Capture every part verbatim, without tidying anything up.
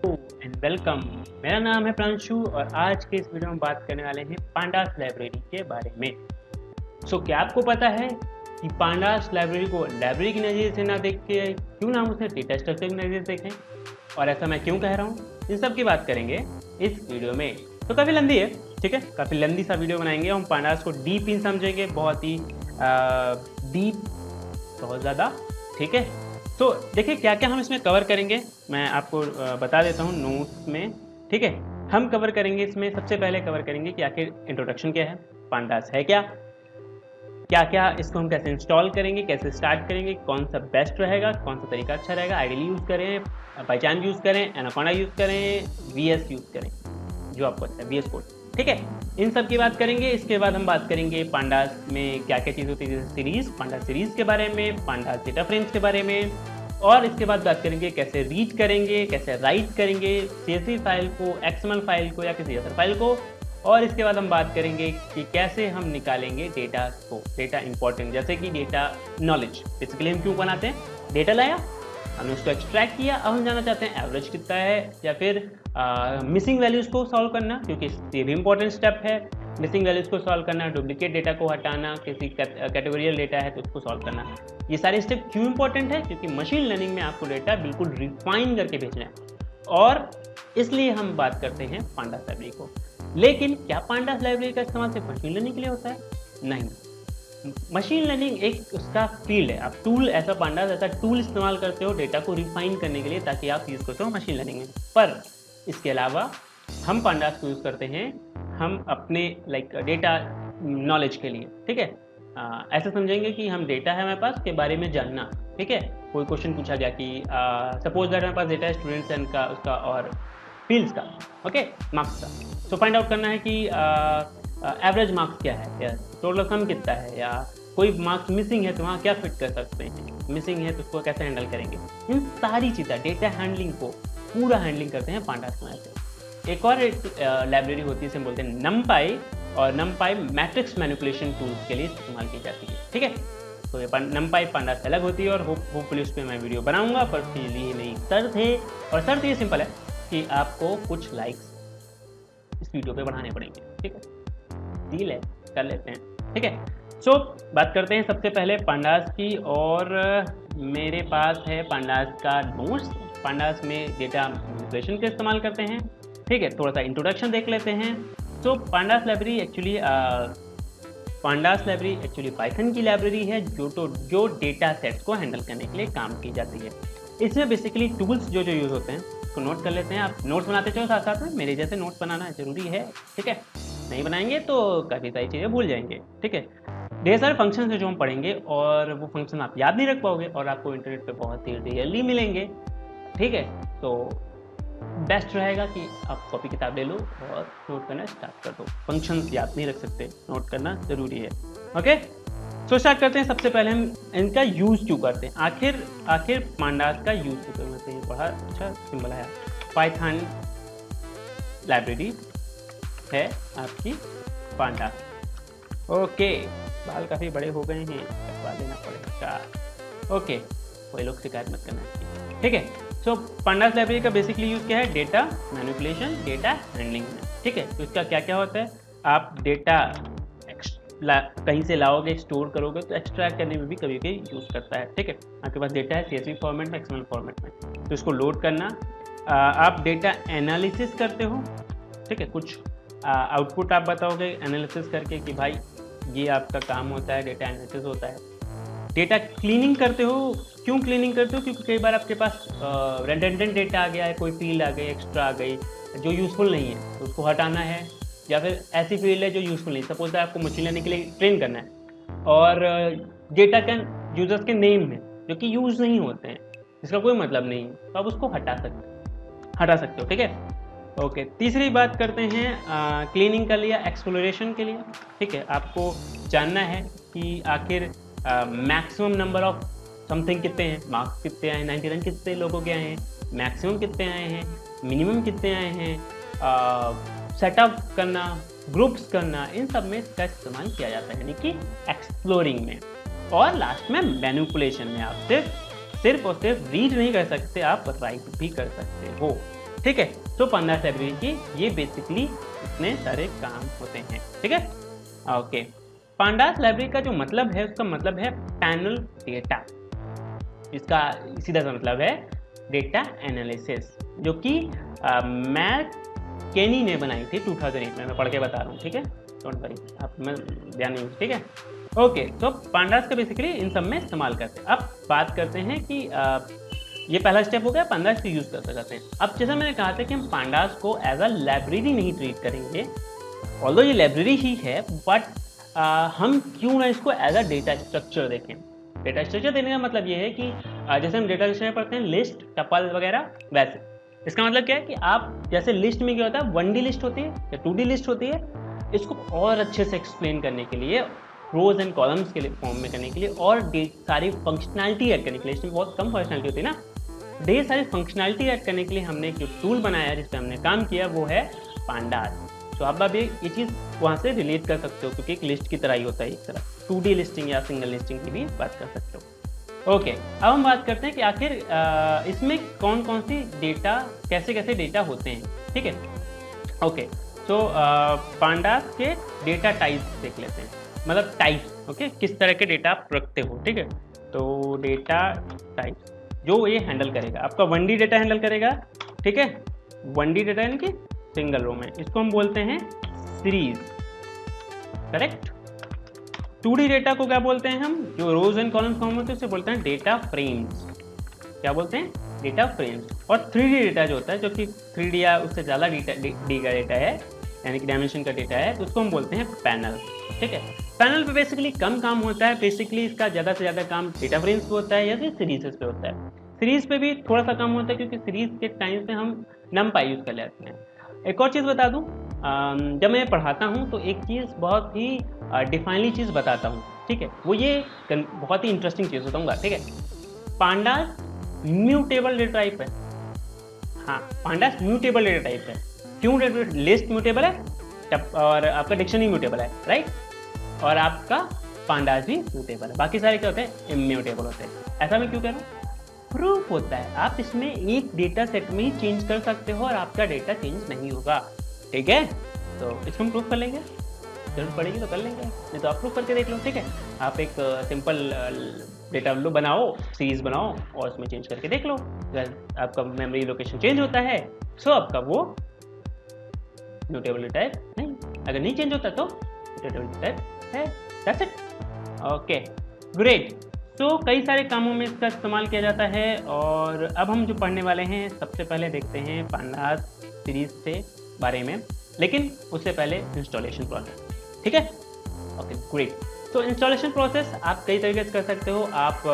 And welcome. मेरा नाम है प्रांशु और आज के इस वीडियो में बात करने वाले हैं पांडास लाइब्रेरी के बारे में। सो so, क्या आपको पता है कि पांडास लाइब्रेरी को लाइब्रेरी की नज़र से ना देख के क्यों ना हम उसे डेटा स्ट्रक्चर की नज़र से देखें, और ऐसा मैं क्यों कह रहा हूँ, इन सब की बात करेंगे इस वीडियो में। तो काफ़ी लंबी है, ठीक है, काफ़ी लंबी सा वीडियो बनाएंगे। हम पांडास को डीप इन समझेंगे, बहुत ही डीप, बहुत ज़्यादा, ठीक है। तो देखिए क्या क्या हम इसमें कवर करेंगे, मैं आपको बता देता हूँ नोट्स में, ठीक है। हम कवर करेंगे इसमें, सबसे पहले कवर करेंगे कि आखिर इंट्रोडक्शन क्या है, पांडास है क्या, क्या क्या इसको हम कैसे इंस्टॉल करेंगे, कैसे स्टार्ट करेंगे, कौन सा बेस्ट रहेगा, कौन सा तरीका अच्छा रहेगा, आइडियली यूज़ करें, बाईचांस यूज़ करें, एनाकोंडा यूज़ करें, वी एस यूज़ करें, जो आपको अच्छा है, वी एस कोड, ठीक है। इन सब की बात करेंगे। इसके बाद हम बात करेंगे पांडास में क्या क्या चीज़ होती है, जैसे सीरीज़, पांडास सीरीज़ के बारे में, पांडास डेटा फ्रेम्स के बारे में, और इसके बाद बात करेंगे कैसे रीड करेंगे, कैसे राइट करेंगे सीएसवी फाइल को, एक्सएमएल फाइल को या किसी अदर फाइल को। और इसके बाद हम बात करेंगे कि कैसे हम निकालेंगे डेटा को, डेटा इंपॉर्टेंट, जैसे कि डेटा नॉलेज, बेसिकली हम क्यों बनाते हैं, डेटा लाया, हमने उसको एक्सट्रैक्ट किया, अब हम जानना चाहते हैं एवरेज कितना है, या फिर मिसिंग वैल्यूज़ को सॉल्व करना, क्योंकि ये भी इंपॉर्टेंट स्टेप है, मिसिंग वैल्यूज़ को सॉल्व करना, डुप्लीकेट डेटा को हटाना, किसी कैटेगोरियल डेटा है तो उसको सॉल्व करना। ये सारे स्टेप क्यों इंपॉर्टेंट है, क्योंकि मशीन लर्निंग में आपको डेटा बिल्कुल रिफाइन करके भेजना है, और इसलिए हम बात करते हैं पांडास लाइब्रेरी को। लेकिन क्या पांडास लाइब्रेरी का इस्तेमाल सिर्फ मशीन लर्निंग के लिए होता है? नहीं, मशीन लर्निंग एक उसका फील्ड है। आप टूल, ऐसा पांडास ऐसा टूल इस्तेमाल करते हो डेटा को रिफाइन करने के लिए, ताकि आप यूज़ करते हो मशीन लर्निंग में। पर इसके अलावा हम पांडास को यूज़ करते हैं हम अपने लाइक डेटा नॉलेज के लिए, ठीक है। ऐसा समझेंगे कि हम डेटा है हमारे पास के बारे में जानना, ठीक है। कोई क्वेश्चन पूछा गया कि सपोज दैट हमारे पास डेटा है स्टूडेंट्स एंड का उसका और फील्ड्स का, ओके, मार्क्स का। सो फाइंड आउट करना है कि एवरेज uh, मार्क्स क्या है, या टोटल सम कितना है, या कोई मार्क्स मिसिंग है तो वहाँ क्या फिट कर सकते हैं, मिसिंग है तो उसको कैसे हैंडल करेंगे। इन सारी चीज़ें डेटा हैंडलिंग को पूरा हैंडलिंग करते हैं पांडास में से। एक और लाइब्रेरी होती है, इसे बोलते हैं नमपाई, और नमपाई मैट्रिक्स मैनिपुलेशन टूल्स के लिए इस्तेमाल की जाती है, ठीक है। तो ये नमपाई पांडास अलग होती है, और होप होपफुली उस पर मैं वीडियो बनाऊंगा, पर उसके लिए मेरी शर्त है, और शर्त ये सिंपल है कि आपको कुछ लाइक्स इस वीडियो पे बढ़ाने पड़ेंगे, ठीक है। डील है, कर लेते हैं, ठीक है। सो so, बात करते हैं सबसे पहले पांडास की, और मेरे पास है पांडास का नोट्स। पांडास में डेटा मैनिपुलेशन का इस्तेमाल करते हैं, ठीक है। थोड़ा सा इंट्रोडक्शन देख लेते हैं। So pandas library actually pandas library actually Python की लाइब्रेरी है, जो तो जो डेटा सेट्स को हैंडल करने के लिए काम की जाती है। इसमें बेसिकली टूल्स जो जो यूज़ होते हैं उसको नोट कर लेते हैं। आप नोट्स बनाते चलो साथ साथ में, मेरे जैसे नोट्स बनाना ज़रूरी है, ठीक है। नहीं बनाएंगे तो काफ़ी सारी चीज़ें भूल जाएंगे, ठीक है। ढेर सारे फंक्शन है जो हम पढ़ेंगे, और वो फंक्शन आप याद नहीं रख पाओगे, और आपको इंटरनेट पे बहुत ही रियली मिलेंगे, ठीक है। तो बेस्ट रहेगा कि आप कॉपी किताब ले लो और नोट करना स्टार्ट कर दो। फंक्शंस याद नहीं रख सकते, नोट करना ज़रूरी है, ओके। सो स्टार्ट करते हैं। सबसे पहले हम इनका यूज़ क्यों करते हैं, आखिर आखिर पांडास का यूज़ क्यों करते हैं। बड़ा अच्छा सिंबल है, पाइथन लाइब्रेरी है आपकी पांडास, ओके। बाल काफ़ी बड़े हो गए हैं, कटवा देना पड़ेगा, ओके। कोई लोग शिकायत मत करना, ठीक है। सो पांडास लाइब्रेरी का बेसिकली यूज़ क्या है, डेटा मैनिपुलेशन, डेटा हैंडलिंग में, ठीक है। तो इसका क्या क्या होता है, आप डेटा कहीं से लाओगे, स्टोर करोगे, तो एक्सट्रैक्ट करने में भी कभी कभी यूज़ करता है, ठीक है। आपके पास डेटा है सीएसवी फॉर्मेट में, एक्सएमएल फॉर्मेट में, तो इसको लोड करना। आ, आप डेटा एनालिसिस करते हो, ठीक है। कुछ आउटपुट आप बताओगे एनालिसिस करके कि भाई ये आपका काम होता है, डेटा एनालिसिस होता है। डेटा क्लीनिंग करते हो, क्यों क्लीनिंग करते हो, क्योंकि कई बार आपके पास रेडंडेंट डेटा आ गया है, कोई फील्ड आ गई, एक्स्ट्रा आ गई जो यूज़फुल नहीं है, तो उसको हटाना है, या फिर ऐसी फील्ड है जो यूज़फुल नहीं, सपोज आपको मशीन लर्निंग के लिए ट्रेन करना है, और डेटा के यूजर्स के नेम है जो कि यूज़ नहीं होते हैं, इसका कोई मतलब नहीं है, तो आप उसको हटा सकते हटा सकते हो, ठीक है, ओके। तीसरी बात करते हैं क्लीनिंग कर लिया, एक्सप्लोरेशन के लिए, ठीक है। आपको जानना है कि आखिर मैक्सिमम नंबर ऑफ समथिंग कितने हैं, मार्क्स कितने आए, नाइन्टी नाइन कितने लोगों के आए हैं, मैक्सिमम कितने आए हैं, मिनिमम कितने आए हैं, सेटअप करना, ग्रुप्स करना, इन सब में इसका इस्तेमाल किया जाता है, यानी कि एक्सप्लोरिंग में। और लास्ट में मैनिपुलेशन में आप सिर्फ सिर्फ और सिर्फ रीड नहीं कर सकते, आप राइट भी कर सकते हो, ठीक है। तो पांडास लाइब्रेरी की ये बेसिकली इतने सारे काम होते हैं, ठीक है। ओके, पांडास लाइब्रेरी का जो मतलब है उसका मतलब है पैनल डेटा। इसका सीधा सा मतलब है डेटा एनालिसिस, जो कि मैट केनी ने बनाई थी टू थाउजेंड एट में। मैं पढ़ के बता रहा हूँ, ठीक है, डोंट वरी, आप मैं ध्यान नहीं, ठीक है। ओके, तो पांडास का बेसिकली इन सब में इस्तेमाल करते हैं। अब बात करते हैं कि आ, ये पहला स्टेप हो गया, पांडास को यूज़ कर सकते हैं। अब जैसा मैंने कहा था कि हम पांडास को एज अ लाइब्रेरी नहीं ट्रीट करेंगे, ऑल्दो ये लाइब्रेरी ही है, बट हम क्यों ना इसको एज अ डेटा स्ट्रक्चर देखें। डेटा स्ट्रक्चर देने का मतलब ये है कि जैसे हम डेटा स्ट्रक्चर पढ़ते हैं, लिस्ट, टपल वगैरह, वैसे इसका मतलब क्या है कि आप जैसे लिस्ट में क्या होता है, वन डी लिस्ट होती है या टू डी लिस्ट होती है, इसको और अच्छे से एक्सप्लेन करने के लिए, रोज एंड कॉलम्स के लिए फॉर्म में करने के लिए, और सारी फंक्शनैलिटी ऐड करने के लिए, इसमें बहुत कम फंक्शनैलिटी होती है ना, ढेर सारी फंक्शनैलिटी ऐड करने के लिए हमने एक जो टूल बनाया है, जिस पर हमने काम किया, वो है पांडास। तो आप अब ये ये चीज़ वहाँ से रिलेट कर सकते हो, क्योंकि एक लिस्ट की तरह ही होता है, एक तरह टू डी लिस्टिंग या सिंगल लिस्टिंग की भी बात कर सकते हो। ओके, अब हम बात करते हैं कि आखिर इसमें कौन कौन सी डेटा, कैसे कैसे डेटा होते हैं, ठीक है। ओके, तो पांडास के डेटा टाइप्स देख लेते हैं, मतलब टाइप्स, ओके, किस तरह के डेटा आप रखते हो, ठीक है। तो डेटा टाइप्स जो ये हैंडल करेगा, आपका वन डी डेटा हैंडल करेगा, ठीक है, वन डी डेटा यानी कि सिंगल रो में, इसको हम बोलते हैं series, correct. Two D data को क्या बोलते हैं हम, जो रोज एंड कॉलम फॉर्म होते हैं उसे बोलते हैं डेटा फ्रेम्स, क्या बोलते हैं, डेटा फ्रेम्स। और थ्री डी डेटा जो होता है, जो कि थ्री डी या उससे ज़्यादा डी का डेटा है, यानी कि डायमेंशन का डेटा है, तो उसको हम बोलते हैं पैनल, ठीक है। पैनल पे बेसिकली कम काम होता है, बेसिकली इसका ज़्यादा से ज़्यादा काम डेटा फ्रेम्स पे होता है या फिर सीरीज पे होता है। सीरीज पे भी थोड़ा सा कम होता है, क्योंकि सीरीज के टाइम पे हम नमपाई यूज़ कर लेते हैं। एक और चीज़ बता दूं, जब मैं पढ़ाता हूं तो एक चीज़ बहुत ही डिफाइनली चीज़ बताता हूं, ठीक है, वो ये बहुत ही इंटरेस्टिंग चीज़ बताऊंगा, ठीक है। पांडास म्यूटेबल डेटा टाइप है, हाँ, पांडास म्यूटेबल डेटा टाइप है। क्यों? लिस्ट म्यूटेबल है और आपका डिक्शनरी म्यूटेबल है, राइट, और आपका पांडास भी म्यूटेबल है, बाकी सारे क्या होते हैं, इम्यूटेबल होते हैं। ऐसा मैं क्यों कह रहा हूँ, प्रूफ होता है, आप इसमें एक डेटा सेट में ही चेंज कर सकते हो और आपका डेटा चेंज नहीं होगा, ठीक है। तो इसको हम प्रूफ कर लेंगे, जरूरत पड़ेगी तो कर लेंगे, नहीं तो आप प्रूफ करके देख लो, ठीक है। आप एक सिंपल डेटा लो बनाओ, सीरीज बनाओ और उसमें चेंज करके देख लो, अगर आपका मेमोरी लोकेशन चेंज होता है सो आपका वो म्यूटेबल टाइप नहीं, अगर नहीं चेंज होता तो म्यूटेबल टाइप है, दैट्स इट। Okay, great. तो कई सारे कामों में इसका इस्तेमाल किया जाता है, और अब हम जो पढ़ने वाले हैं, सबसे पहले देखते हैं पांडास सीरीज से बारे में, लेकिन उससे पहले इंस्टॉलेशन प्रोसेस, ठीक है। Okay, great. तो इंस्टॉलेशन प्रोसेस आप कई तरीके से कर सकते हो, आप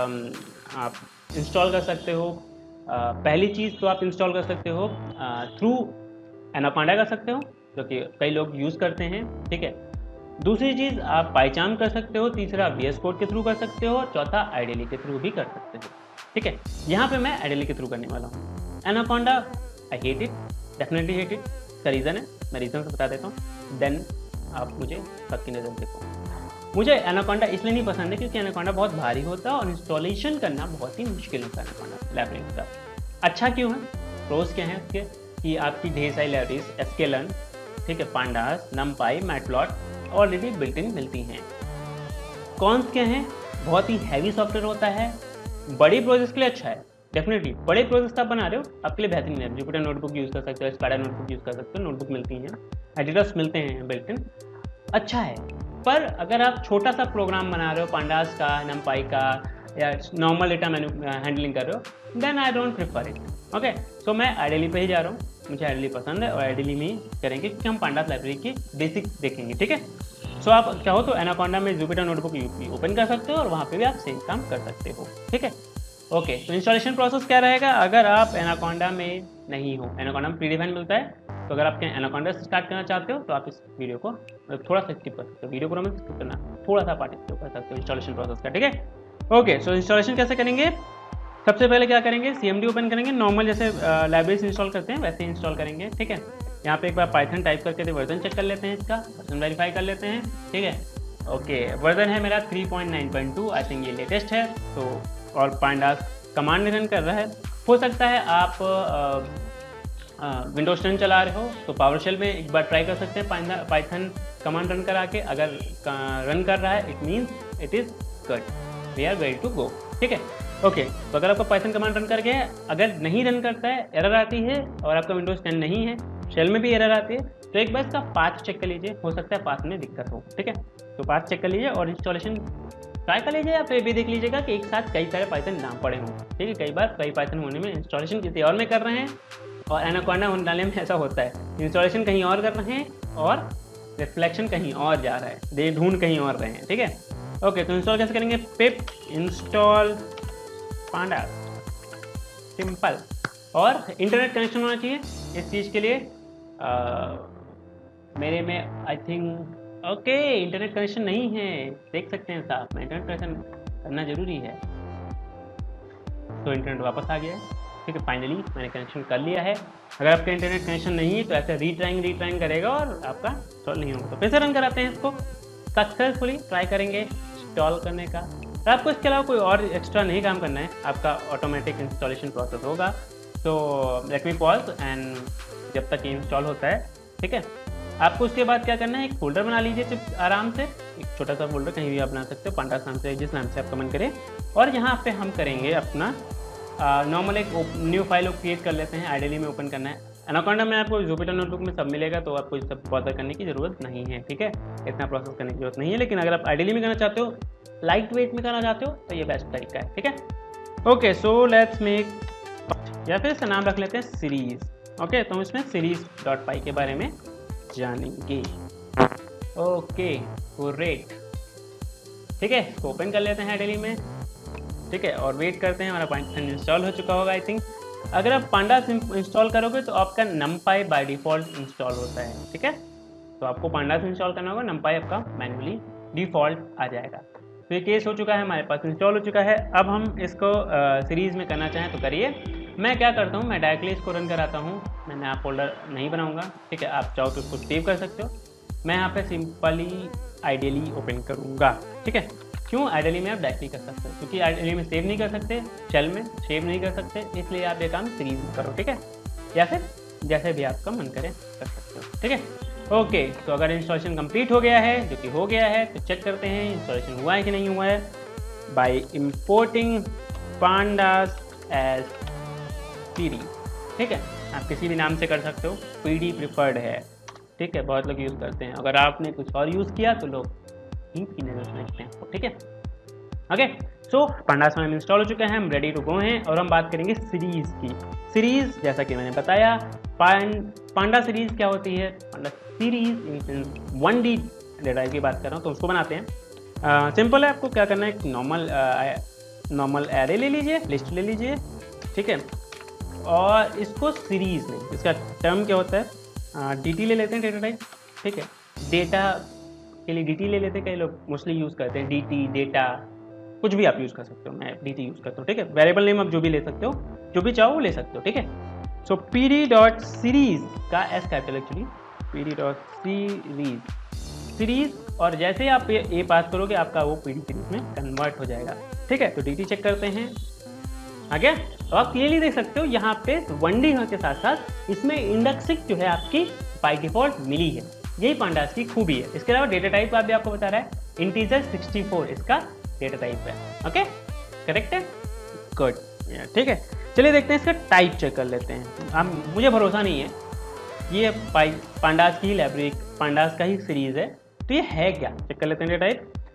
आ, आप इंस्टॉल कर सकते हो। आ, पहली चीज़ तो आप इंस्टॉल कर सकते हो थ्रू एनाकोंडा कर सकते हो, जो कि कई लोग यूज़ करते हैं, ठीक है। दूसरी चीज़ आप पाईचार्म कर सकते हो, तीसरा वी एस कोड के थ्रू कर सकते हो, और चौथा आइडियली के थ्रू भी कर सकते हो, ठीक है। यहाँ पे मैं आइडियली के थ्रू करने वाला हूँ। Anaconda I hate it, definitely hate it. का रीज़न है, मैं रीज़न से बता देता हूँ, देन आप मुझे सबकी नज़र देखो। मुझे एनाकोंडा इसलिए नहीं पसंद है क्योंकि एनाकोंडा बहुत भारी होता है और इंस्टॉलेशन करना बहुत ही मुश्किल होता है एनाकोंडा लाइब्रेरी का। अच्छा क्यों है, प्रोस क्या है उसके, कि आपकी ढेर सारी लाइब्रेरीज एसकेलन, ठीक है, pandas, NumPy, matplot already built in मिलती हैं। कॉन्स क्या हैं, बहुत ही हैवी सॉफ्टवेयर होता है, बड़ी प्रोजेक्ट के लिए अच्छा है, डेफिनेटली बड़े प्रोजेक्ट आप बना रहे हो आपके लिए बेहतरीन है। जुपिटर नोटबुक यूज़ कर सकते हो, स्पाइडर नोटबुक यूज़ कर सकते हो, नोटबुक मिलती हैं, एडिटर्स मिलते हैं बिल्ट इन, अच्छा है। पर अगर आप छोटा सा प्रोग्राम बना रहे हो पांडास का, नमपाई का, या नॉर्मल डेटा हैंडलिंग कर रहे हो, then I don't prefer it. Okay, so मैं आइडियली पे ही जा रहा हूँ, मुझे आइडियली पसंद है और आइडियली में ही करेंगे क्योंकि हम पांडास लाइब्रेरी की बेसिक देखेंगे, ठीक है। सो so, आप चाहो तो एनाकोंडा में जुपिटर नोटबुक ओपन कर सकते हो और वहाँ पे भी आप सेम काम कर सकते हो, ठीक है। ओके, तो इंस्टॉलेशन प्रोसेस क्या रहेगा, अगर आप एनाकोंडा में नहीं हो, एनाकोंडा में प्रीडिफाइन मिलता है, तो अगर आप एनाकोंडा से स्टार्ट करना चाहते हो तो आप इस वीडियो को थोड़ा सा स्किप कर सकते हो, वीडियो को मत स्किप करना, थोड़ा सा पार्टिसिपेट कर सकते हो इंस्टॉलेशन प्रोसेस का, ठीक है। ओके, सो इंस्टॉलेशन कैसे करेंगे, सबसे पहले क्या करेंगे, सीएमडी ओपन करेंगे, नॉर्मल जैसे लाइब्रेरीज इंस्टॉल करते हैं वैसे ही इंस्टॉल करेंगे, ठीक है। यहाँ पे एक बार पाइथन टाइप करके वर्जन चेक कर लेते हैं, इसका वर्जन वेरीफाई कर लेते हैं, ठीक है। ओके, वर्जन है मेरा three point nine point two, I think ये लेटेस्ट है, तो और पांडास कमांड रन कर रहा है। हो सकता है आप विंडोज टेन चला रहे हो तो पावरशेल में एक बार ट्राई कर सकते हैं पाइथन कमांड रन करा के। अगर रन कर रहा है it means it is good, we are ready to go. ठीक है, ओके। तो अगर आपका पाइथन कमांड रन करके है, अगर नहीं रन करता है, एरर आती है और आपका विंडोज टेन नहीं है, शेल में भी एरर आती है, तो एक बार इसका पाथ चेक कर लीजिए, हो सकता है पाथ में दिक्कत हो। ठीक है, तो पाथ चेक कर लीजिए और इंस्टॉलेशन ट्राई कर लीजिए, या फिर भी देख लीजिएगा कि एक साथ कई सारे पाइथन ना पड़े हों। ठीक है, कई बार कई पाइथन होने में इंस्टॉलेशन किसी और में कर रहे हैं और एनाकोंडा डालने में ऐसा होता है, इंस्टॉलेशन कहीं और कर रहे हैं और रिफ्लेक्शन कहीं और जा रहा है, दे ढूंढ कहीं और रहे हैं। ठीक है, ओके। तो इंस्टॉल कैसे करेंगे? Pip install pandas, simple. और इंटरनेट कनेक्शन होना चाहिए इस चीज़ के लिए। आ, मेरे में I think okay internet connection नहीं है, देख सकते हैं साहब, में इंटरनेट कनेक्शन करना ज़रूरी है। तो इंटरनेट वापस आ गया है। ठीक है, फाइनली मैंने कनेक्शन कर लिया है। अगर आपका इंटरनेट कनेक्शन नहीं है तो ऐसे रीट्राइंग रीट्राइंग करेगा और आपका इंस्टॉल नहीं होगा। तो फिर से रन कराते हैं इसको, सक्सेसफुली ट्राई करेंगे इंस्टॉल करने का। तो आपको इसके अलावा कोई और एक्स्ट्रा नहीं काम करना है, आपका ऑटोमेटिक इंस्टॉलेशन प्रोसेस होगा। तो लेट मी पॉज एंड जब तक ये इंस्टॉल होता है। ठीक है, आपको उसके बाद क्या करना है, एक फोल्डर बना लीजिए चिप आराम से, एक छोटा सा फोल्डर कहीं भी आप बना सकते हो, पांडास नाम से, जिस नाम से आपका मन करे। और यहाँ पे हम करेंगे अपना नॉर्मल एक न्यू फाइल क्रिएट कर लेते हैं। आइडियली में ओपन करना है। एनाकोंडा में आपको जुपिटर नोटबुक में सब मिलेगा, तो आपको सब बॉदर करने की ज़रूरत नहीं है। ठीक है, इतना प्रोसेस करने की जरूरत नहीं है। लेकिन अगर आप आइडियली में करना चाहते हो, लाइट वेट में करना चाहते हो, तो ये बेस्ट तरीका है। ठीक है, ओके। सो लेट्स मेक, या फिर इसका नाम रख लेते हैं सीरीज। ओके, तो हम इसमें सीरीज डॉट पाई के बारे में जानेंगे। Okay, great. ठीक है, इसको ओपन कर लेते हैं आइडियली में। ठीक है, और वेट करते हैं, हमारा पाइथन इंस्टॉल हो चुका होगा आई थिंक। अगर आप पांडास इंस्टॉल करोगे तो आपका नमपाई बाय डिफ़ॉल्ट इंस्टॉल होता है। ठीक है, तो आपको पांडास इंस्टॉल करना होगा, नमपाई आपका मैनुअली डिफ़ॉल्ट आ जाएगा। तो ये केस हो चुका है, हमारे पास इंस्टॉल हो चुका है। अब हम इसको सीरीज़ में करना चाहें तो करिए। मैं क्या करता हूँ, मैं डायरेक्टली इसको रन कराता हूँ। मैंने आप फोल्डर नहीं बनाऊँगा। ठीक है, आप चाहो तो इसको सेव कर सकते हो। मैं यहाँ पे सिंपली आइडियली ओपन करूँगा। ठीक है, क्यों? आइडियली में आप डायरेक्टली कर सकते हो, क्योंकि आइडियली में सेव नहीं कर सकते, शेल में सेव नहीं कर सकते, इसलिए आप ये काम सीरीज में करो। ठीक है, या फिर जैसे भी आपका मन करे कर सकते हो। ठीक है, ओके। तो अगर इंस्टॉलेशन कंप्लीट हो गया है, जो कि हो गया है, तो चेक करते हैं इंस्टॉलेशन हुआ है कि नहीं हुआ है by importing pandas as series. ठीक है, आप किसी भी नाम से कर सकते हो, पीडी प्रिफर्ड है। ठीक है, बहुत लोग यूज़ करते हैं। अगर आपने कुछ और यूज़ किया तो लोग की नजर से देखते हैं। ठीक है, ओके। सो पांडास में इंस्टॉल हो चुके हैं, हम रेडी टू गो हैं। और हम बात करेंगे सीरीज की। सीरीज जैसा कि मैंने बताया, पांडा सीरीज क्या होती है? Panda series one D data की बात कर रहा हूँ, तो उसको बनाते हैं। सिंपल है, आपको क्या करना है, एक नॉर्मल नॉर्मल एरे ले लीजिए, लिस्ट ले लीजिए। ठीक है, और इसको सीरीज में, इसका टर्म क्या होता है, डी टी ले लेते हैं, डेटा टाइप। ठीक है, डेटा के लिए डी टी ले लेते हैं, कई लोग मोस्टली यूज़ करते हैं डी टी, डेटा, कुछ भी आप यूज़ कर सकते हो। मैं डी टी यूज़ करता हूँ। ठीक है, वेरिएबल नेम आप जो भी ले सकते हो, जो भी चाहो वो ले सकते हो। ठीक है, so P D dot series का S capital actually, P D dot series series, और जैसे ही आप ये पास करोगे आपका वो पी डी सीरीज में कन्वर्ट हो जाएगा। ठीक है, तो डी टी चेक करते हैं, आ गया। तो आप क्लियरली देख सकते हो यहाँ पे वन डी के साथ साथ इसमें इंडेक्सिंग जो है आपकी बाय डिफॉल्ट मिली है। यही पांडास की खूबी है। इसके अलावा डेटा टाइप आप भी आपको बता रहा है, इंटीजर सिक्सटी फोर इसका डेटा टाइप है। ओके, करेक्ट है, गुड। ठीक है, चलिए देखते हैं इसका टाइप चेक कर लेते हैं। अब मुझे भरोसा नहीं है, ये पांडास की लाइब्रेरी, पांडास का ही सीरीज है, तो ये है क्या, चेक कर लेते हैं। डेटा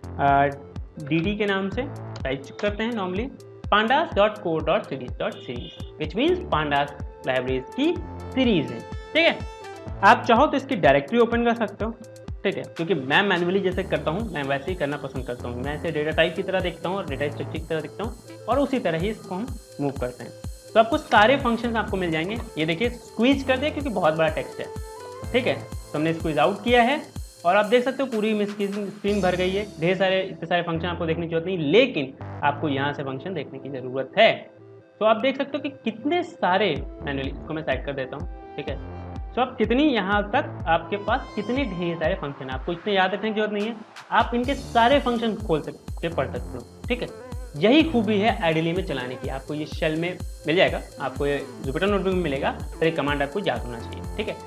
टाइप डी डी के नाम से टाइप चेक करते हैं normally, pandas dot core dot series dot series, which means pandas libraries की सीरीज है। ठीक है, आप चाहो तो इसकी डायरेक्टरी ओपन कर सकते हो। ठीक है, क्योंकि मैं मैनुअली जैसे करता हूँ, मैं वैसे ही करना पसंद करता हूँ। मैं इसे डेटा टाइप की तरह देखता हूँ और डेटा स्ट्रक्चर की तरह देखता हूँ, और उसी तरह ही इसको हम मूव करते हैं। तो आपको सारे फंक्शंस आपको मिल जाएंगे। ये देखिए, स्क्वीज कर दिया क्योंकि बहुत बड़ा टेक्स्ट है। ठीक है, तो हमने स्क्वीज आउट किया है, और आप देख सकते हो पूरी स्क्रीन भर गई है। ढेर सारे इतने सारे फंक्शन आपको देखने की जरूरत नहीं, लेकिन आपको यहाँ से फंक्शन देखने की ज़रूरत है। तो आप देख सकते हो कि कितने सारे, मैनुअली इसको मैं साइड कर देता हूँ। ठीक है, तो आप कितनी यहाँ तक आपके पास कितने ढेर सारे फंक्शन है, आपको इतने याद रखने की जरूरत नहीं है। आप इनके सारे फंक्शन खोल सकते, पढ़ सकते हो। ठीक है, यही खूबी है आइडियली में चलाने की। आपको ये शेल में मिल जाएगा, आपको ये जुपिटर नोटबुक में मिलेगा, पर एक कमांड आपको याद होना चाहिए, ठीक है।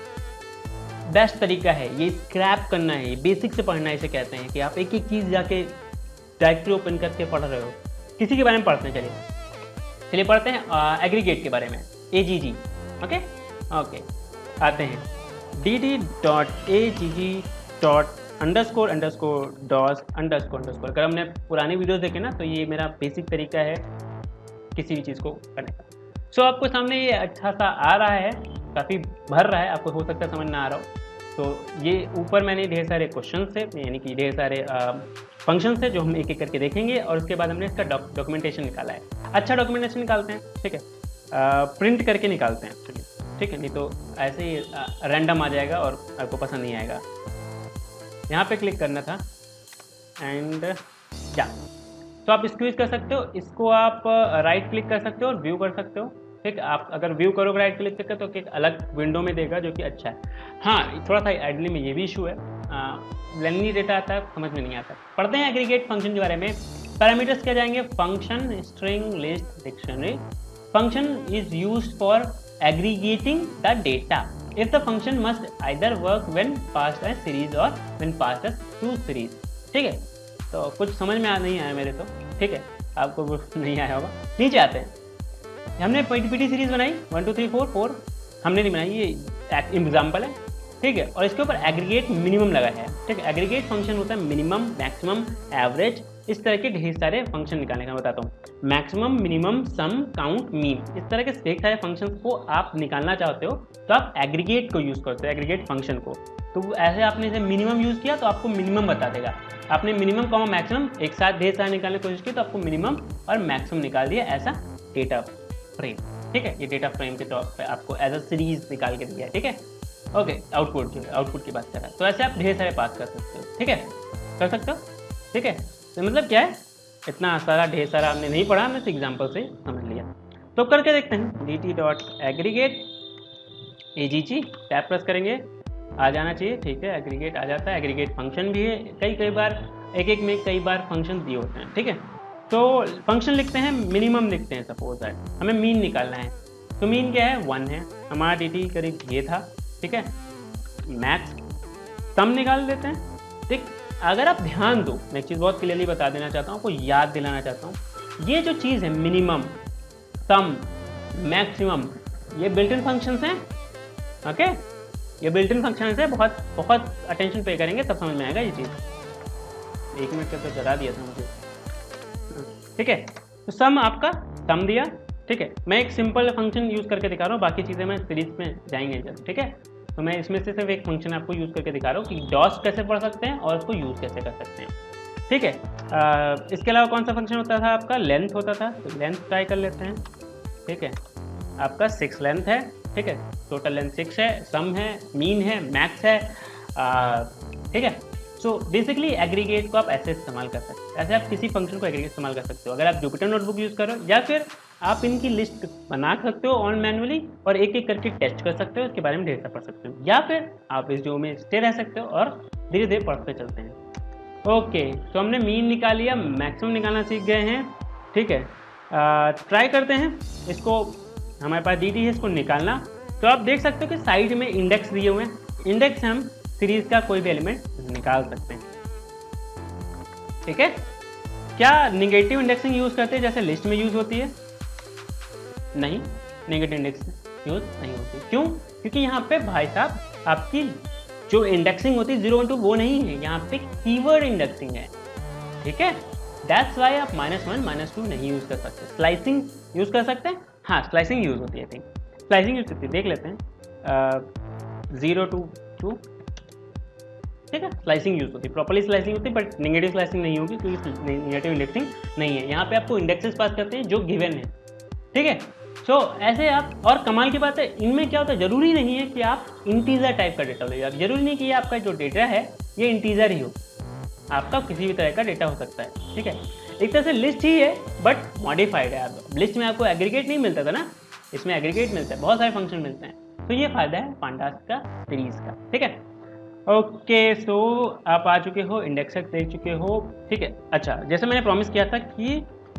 बेस्ट तरीका है ये स्क्रैप करना है, बेसिक से पढ़ना है, इसे कहते हैं कि आप एक एक चीज़ जाके डायरेक्टरी ओपन करके पढ़ रहे हो। किसी के बारे में पढ़ते हैं, चलिए चलिए पढ़ते हैं एग्रीगेट के बारे में, ए जी जी। ओके ओके आते हैं D D dot A G G dot underscore underscore doc underscore underscore. अगर हमने पुरानी वीडियोस देखे ना तो ये मेरा बेसिक तरीका है किसी भी चीज़ को करने का। सो so, आपको सामने ये अच्छा सा आ रहा है, काफ़ी भर रहा है, आपको हो सकता है समझ ना आ रहा हो। तो ये ऊपर मैंने ढेर सारे क्वेश्चन थे, यानी कि ढेर सारे फंक्शन थे जो हम एक एक करके देखेंगे, और उसके बाद हमने इसका डॉक्यूमेंटेशन निकाला है। अच्छा डॉक्यूमेंटेशन निकालते हैं, ठीक है, प्रिंट करके निकालते हैं एक्चुअली, ठीक है, नहीं तो ऐसे ही रैंडम आ जाएगा और आपको पसंद नहीं आएगा। यहाँ पे क्लिक करना था एंड या तो आप इसको यूज कर सकते हो, इसको आप राइट क्लिक कर सकते हो और व्यू कर सकते हो, ठीक। आप अगर व्यू करोगे राइट क्लिक करके तो एक अलग विंडो में देगा जो कि अच्छा है। हाँ, थोड़ा सा आइडियली में ये भी इशू है, लेंथी डेटा आता है, समझ में नहीं आता। पढ़ते हैं एग्रीगेट फंक्शन के बारे में। पैरामीटर्स क्या जाएंगे, function, string, list, dictionary. Function is used for aggregating the data if the function must either work when passed as series or when passed as two series, ठीक है। तो कुछ समझ में आ नहीं आया मेरे तो, ठीक है, आपको नहीं आया होगा। नीचे आते हैं, हमने पीपीटी सीरीज बनाई one two three four four हमने नहीं बनाई, ये एग्जाम्पल है, ठीक है, और इसके ऊपर एग्रीगेट मिनिमम लगा है, ठीक है। एग्रीगेट फंक्शन होता है मिनिमम, मैक्सिमम, एवरेज, इस तरह के ढेर सारे फंक्शन निकालने का बताता हूँ। Maximum, minimum, sum, count, mean, इस तरह के ढेर सारे फंक्शंस को आप निकालना चाहते हो तो आप एग्रीगेट को यूज़ करते हो, एग्रीगेट फंक्शन को। तो ऐसे आपने इसे मिनिमम यूज़ किया तो आपको मिनिमम बता देगा। आपने मिनिमम कॉमा मैक्सिमम एक साथ ढेर सारे निकालने की कोशिश की तो आपको मिनिमम और मैक्सिमम निकाल दिया, ऐसा डेटा फ्रेम, ठीक है। ये डेटा फ्रेम के तौर पर आपको एज अ सीरीज निकाल के दिया है, ठीक है। ओके, आउटपुट जो है, आउटपुट की बात कर रहा है, तो ऐसे आप ढेर सारे पास कर सकते हो, ठीक है, कर सकते हो, ठीक है। तो मतलब क्या है, इतना सारा ढेर सारा हमने नहीं पढ़ा, हमने एग्जाम्पल से समझ लिया। तो करके देखते हैं, D T dot aggregate A G G, tab press करेंगे, आ जाना चाहिए, ठीक है, एग्रीगेट आ जाता है। एग्रीगेट फंक्शन भी है, कई कई बार एक एक में कई बार फंक्शन दिए होते हैं, ठीक है। तो फंक्शन लिखते हैं, मिनिमम लिखते हैं, सपोज दैट हमें मीन निकालना है, तो मीन क्या है, वन है, हमारा डी टी करीब ये था, ठीक है। मैक्स, सम निकाल देते हैं, ठीक। अगर आप ध्यान दो, मैं एक चीज़ बहुत क्लियरली बता देना चाहता हूँ, आपको याद दिलाना चाहता हूँ, ये जो चीज़ है मिनिमम, सम, मैक्सिमम, ये बिल्ट इन फंक्शंस हैं, ओके, ये बिल्ट इन फंक्शंस है। बहुत बहुत अटेंशन पे करेंगे तब समझ में आएगा ये चीज़। एक मिनट का तो जरा दिया था मुझे, ठीक है। तो सम आपका सम दिया, ठीक है। मैं एक सिंपल फंक्शन यूज़ करके दिखा रहा हूँ, बाकी चीज़ें मैं सीरीज में जाएंगे जब, ठीक है। तो मैं इसमें से सिर्फ एक फंक्शन आपको यूज़ करके दिखा रहा हूँ कि डॉस कैसे पढ़ सकते हैं और उसको यूज़ कैसे कर सकते हैं, ठीक है। आ, इसके अलावा कौन सा फंक्शन होता था आपका, लेंथ होता था, तो लेंथ ट्राई कर लेते हैं, ठीक है। आपका सिक्स लेंथ है, ठीक है, टोटल लेंथ सिक्स है, सम है, मीन है, मैक्स है, ठीक है। सो बेसिकली एग्रीगेट को आप ऐसे इस्तेमाल कर सकते हैं, ऐसे आप किसी फंक्शन को एग्रीगेट इस्तेमाल कर सकते हो। अगर आप जुपिटर नोटबुक यूज़ करो, या फिर आप इनकी लिस्ट बना सकते हो ऑन मैनुअली और एक एक करके टेस्ट कर सकते हो, इसके बारे में ढेर सारा पढ़ सकते हो, या फिर आप इस जो में स्टे रह सकते हो और धीरे धीरे पढ़ते चलते हैं। ओके, तो हमने मीन निकाल लिया, मैक्सिमम निकालना सीख गए हैं, ठीक है। ट्राई करते हैं इसको, हमारे पास डी टी है, इसको निकालना। तो आप देख सकते हो कि साइड में इंडेक्स दिए हुए हैं, इंडेक्स से हम सीरीज का कोई भी एलिमेंट निकाल सकते हैं, ठीक है। क्या निगेटिव इंडेक्सिंग यूज़ करते हैं जैसे लिस्ट में यूज़ होती है? नहीं, नेगेटिव इंडेक्स यूज नहीं होती। क्यों? क्योंकि यहाँ पे भाई साहब आपकी जो इंडेक्सिंग होती है जीरो वन टू वो नहीं है, यहाँ पे कीवर्ड इंडेक्सिंग है, ठीक है। दैट्स वाई आप माइनस वन माइनस टू नहीं यूज़ कर सकते। स्लाइसिंग यूज़ कर सकते हैं, हाँ स्लाइसिंग यूज़ होती है, थिंक स्लाइसिंग यूज़ होती है, देख लेते हैं, जीरो टू टू, ठीक है, स्लाइसिंग यूज़ होती है, प्रॉपर्ली स्लाइसिंग होती है, बट नेगेटिव स्लाइसिंग नहीं होगी क्योंकि नेगेटिव इंडेक्सिंग नहीं है। यहाँ पे आपको इंडेक्सेस पास करते हैं जो गिवन है, ठीक है। सो so, ऐसे आप, और कमाल की बात है इनमें क्या होता है, जरूरी नहीं है कि आप इंटीजर टाइप का डेटा लो, जरूरी नहीं कि ये आपका जो डेटा है ये इंटीजर ही हो, आपका किसी भी तरह का डेटा हो सकता है, ठीक है। एक तरह से लिस्ट ही है बट मॉडिफाइड है। आप लिस्ट में आपको एग्रीगेट नहीं मिलता था ना, इसमें एग्रीगेट मिलता है, बहुत सारे फंक्शन मिलते हैं, तो ये फायदा है पांडास का सीरीज का, ठीक है। ओके, सो आप आ चुके हो, इंडेक्स देख चुके हो, ठीक है। अच्छा, जैसे मैंने प्रॉमिस किया था कि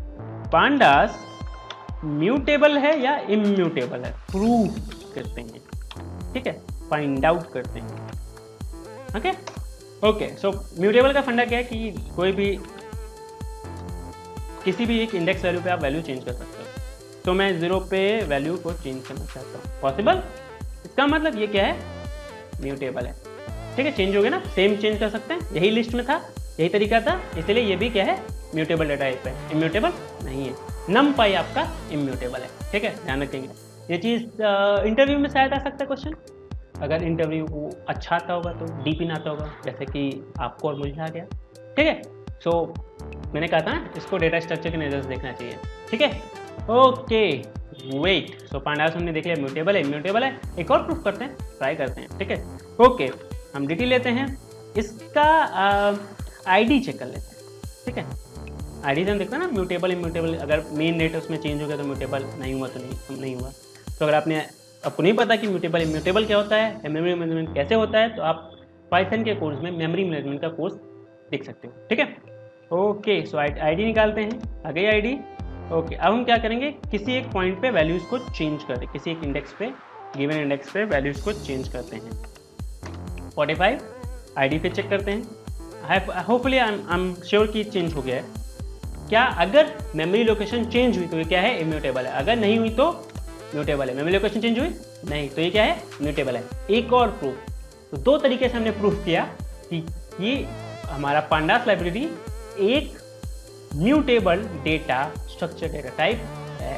पांडास म्यूटेबल है या इम्यूटेबल है, प्रूव करते हैं, ठीक है, फाइंड आउट करते हैं। ओके ओके सो म्यूटेबल का फंडा क्या है कि कोई भी किसी भी एक इंडेक्स वैल्यू पे आप वैल्यू चेंज कर सकते हो। तो मैं जीरो पे वैल्यू को चेंज करना चाहता हूँ, पॉसिबल। इसका मतलब ये क्या है, म्यूटेबल है, ठीक है, चेंज हो गया ना, सेम चेंज कर सकते हैं, यही लिस्ट में था, यही तरीका था, इसलिए ये भी क्या है, म्यूटेबल डाटा टाइप है, इम्यूटेबल नहीं है। नम पाई आपका इम्यूटेबल है, ठीक है, ध्यान रखेंगे। ये चीज़ इंटरव्यू में शायद आ सकता है क्वेश्चन, अगर इंटरव्यू को अच्छा आता होगा तो डीप इन आता होगा, जैसे कि आपको और मुझे आ गया, ठीक है। सो so, मैंने कहा था ना, इसको डेटा स्ट्रक्चर के नज़र से देखना चाहिए, ठीक है। ओके वेट, सो पांडास हमने देख लिया, म्यूटेबल है, इम्यूटेबल है, एक और प्रूफ करते हैं, ट्राई करते हैं, ठीक है। ओके हम डिटेल लेते हैं, इसका आईडी चेक कर लेते हैं, ठीक है। आईडी से हम देखते हैं ना, म्यूटेबल इम्यूटेबल, अगर मेन डेटा उसमें चेंज हो गया तो म्यूटेबल, नहीं हुआ तो नहीं नहीं हुआ। तो अगर आपने आपको नहीं पता कि म्यूटेबल इम्यूटेबल क्या होता है, मेमोरी मैनेजमेंट कैसे होता है, तो आप पाइथन के कोर्स में मेमोरी मैनेजमेंट का कोर्स देख सकते हो, ठीक है। ओके सो आईडी निकालते हैं, आ गई आईडी। ओके अब हम क्या करेंगे, किसी एक पॉइंट पे वैल्यूज़ को चेंज करते हैं, किसी एक इंडेक्स पे, गिवन इंडेक्स पे वैल्यूज़ को चेंज करते हैं। फोर्टी फाइव आईडी पे चेक करते हैं, होपफुली आई एम श्योर कि चेंज हो गया है। क्या अगर मेमोरी लोकेशन चेंज हुई तो ये क्या है, इम्यूटेबल है, अगर नहीं हुई तो म्यूटेबल है। मेमोरी लोकेशन चेंज हुई नहीं तो ये क्या है, म्यूटेबल है। एक और प्रूफ, तो दो तरीके से हमने प्रूफ किया कि ये हमारा पांडास लाइब्रेरी एक mutable data structure data type है।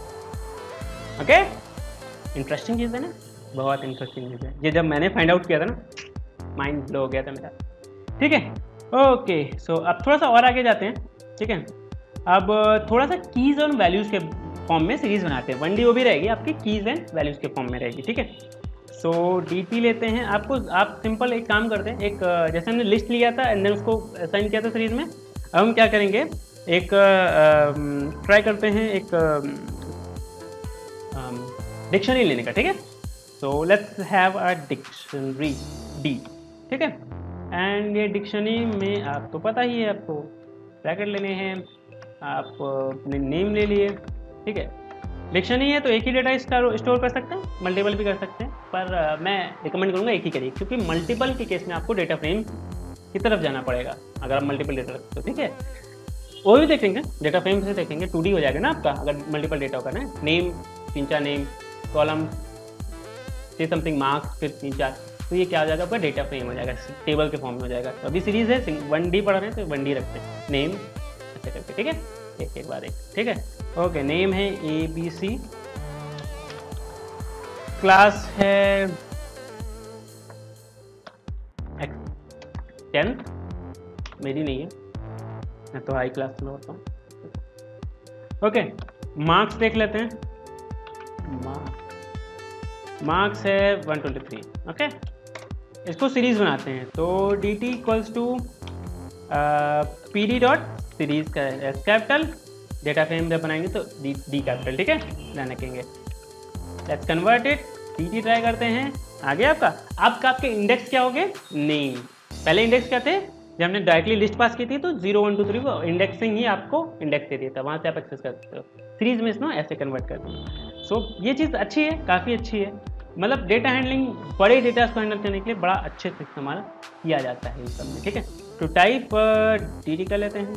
ओके इंटरेस्टिंग चीज़ है ना, बहुत इंटरेस्टिंग चीज़ है ये, जब मैंने फाइंड आउट किया था ना, माइंड ब्लो हो गया था मेरा, ठीक है। ओके सो अब थोड़ा सा और आगे जाते हैं, ठीक है। अब थोड़ा सा कीज और वैल्यूज़ के फॉर्म में सीरीज बनाते हैं, वन डी वो भी रहेगी आपकी, कीज एंड वैल्यूज़ के फॉर्म में रहेगी, ठीक है। सो डी टी लेते हैं, आपको आप सिंपल एक काम करते हैं, एक जैसे हमने लिस्ट लिया था एंड देन उसको असाइन किया था सीरीज में, अब हम क्या करेंगे, एक ट्राई करते हैं एक डिक्शनरी लेने का, ठीक है। So let's have a dictionary D, ठीक है। एंड ये डिक्शनरी में आपको पता ही है, आपको ब्रैकेट लेने हैं, आप अपने नेम ले लिए, ठीक है। डिक्शनरी है तो एक ही डेटा स्टोर कर सकते हैं, मल्टीपल भी कर सकते हैं, पर uh, मैं रिकमेंड करूँगा एक ही करिए, क्योंकि मल्टीपल के केस में आपको डेटा फ्रेम की तरफ जाना पड़ेगा अगर आप मल्टीपल डेटा रखते हो, ठीक है। वो भी देखेंगे, डेटा फ्रेम से देखेंगे, टू डी हो जाएगा ना आपका, अगर मल्टीपल डेटा होगा ना, नेम तीन चार नेम, कॉलम से समथिंग मार्क्स, फिर तीन चार, तो ये क्या हो जाएगा आपका, डेटा फ्रेम हो जाएगा, टेबल के फॉर्म में हो जाएगा। तो अभी सीरीज है, वन डी पढ़ रहे हैं तो वन डी रखते हैं, नेम ऐसे करके, ठीक है, एक एक बार एक, ठीक है। ओके नेम है ए बी सी, क्लास है टेंथ, मेरी नहीं है, मैं तो हाई क्लास में होता हूँ। ओके मार्क्स देख लेते हैं, मार्क्स मार्क्स है वन ट्वेंटी थ्री, ओके। इसको सीरीज बनाते हैं, तो D T equals to P D dot series का एस कैपिटल, डेटा फ्रेम जब बनाएंगे तो डी डी कैपिटल, ठीक है, ध्यान रखेंगे। Let's convert it, D T try करते हैं, आगे आपका आपका आपके इंडेक्स क्या हो गए, नेम। पहले इंडेक्स क्या थे, जब हमने डायरेक्टली लिस्ट पास की थी तो जीरो वन टू थ्री को इंडेक्सिंग ही आपको इंडेक्स दे दिया था, वहाँ से आप एक्सेस कर सकते हो। सीरीज में इसमें ऐसे कन्वर्ट कर दो। सो so, ये चीज़ अच्छी है, काफ़ी अच्छी है, मतलब डेटा हैंडलिंग, बड़े डेटा को हैंडल करने के लिए बड़ा अच्छे से इस्तेमाल किया जाता है इन सब में, ठीक है। तो टाइप डी टी कर लेते हैं,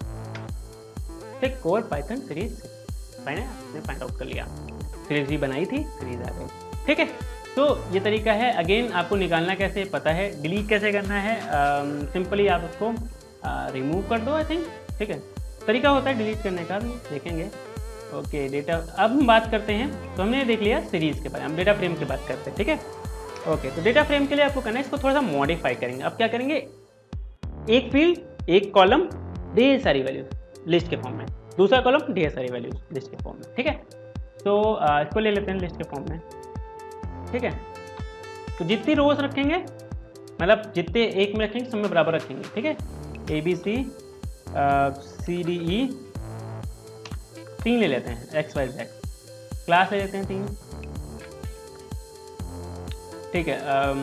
ठीक, core python series find find out कर लिया, सीरीज ही बनाई थी, सीरीज आ गई, ठीक है। तो ये तरीका है, अगेन आपको निकालना कैसे पता है, डिलीट कैसे करना है, सिंपली uh, आप उसको रिमूव uh, कर दो, आई थिंक, ठीक है, तरीका होता है डिलीट करने का, देखेंगे। ओके डेटा, अब हम बात करते हैं, तो हमने देख लिया सीरीज के बारे में, हम डेटा फ्रेम की बात करते हैं, ठीक है। ओके तो डेटा फ्रेम के लिए आपको करना है, इसको थोड़ा सा मॉडिफाई करेंगे। अब क्या करेंगे, एक फील्ड एक कॉलम ढेर सारी वैल्यूज लिस्ट के फॉर्म में, दूसरा कॉलम ढेर सारी वैल्यूज लिस्ट के फॉर्म में, ठीक है। तो uh, इसको ले लेते हैं लिस्ट के फॉर्म में, ठीक है। तो जितनी रोज रखेंगे, मतलब जितने एक में रखेंगे सब में बराबर रखेंगे, ठीक है। A B C C D ई तीन ले लेते हैं, एक्स वाई जेड, क्लास ले लेते हैं तीन, ठीक है,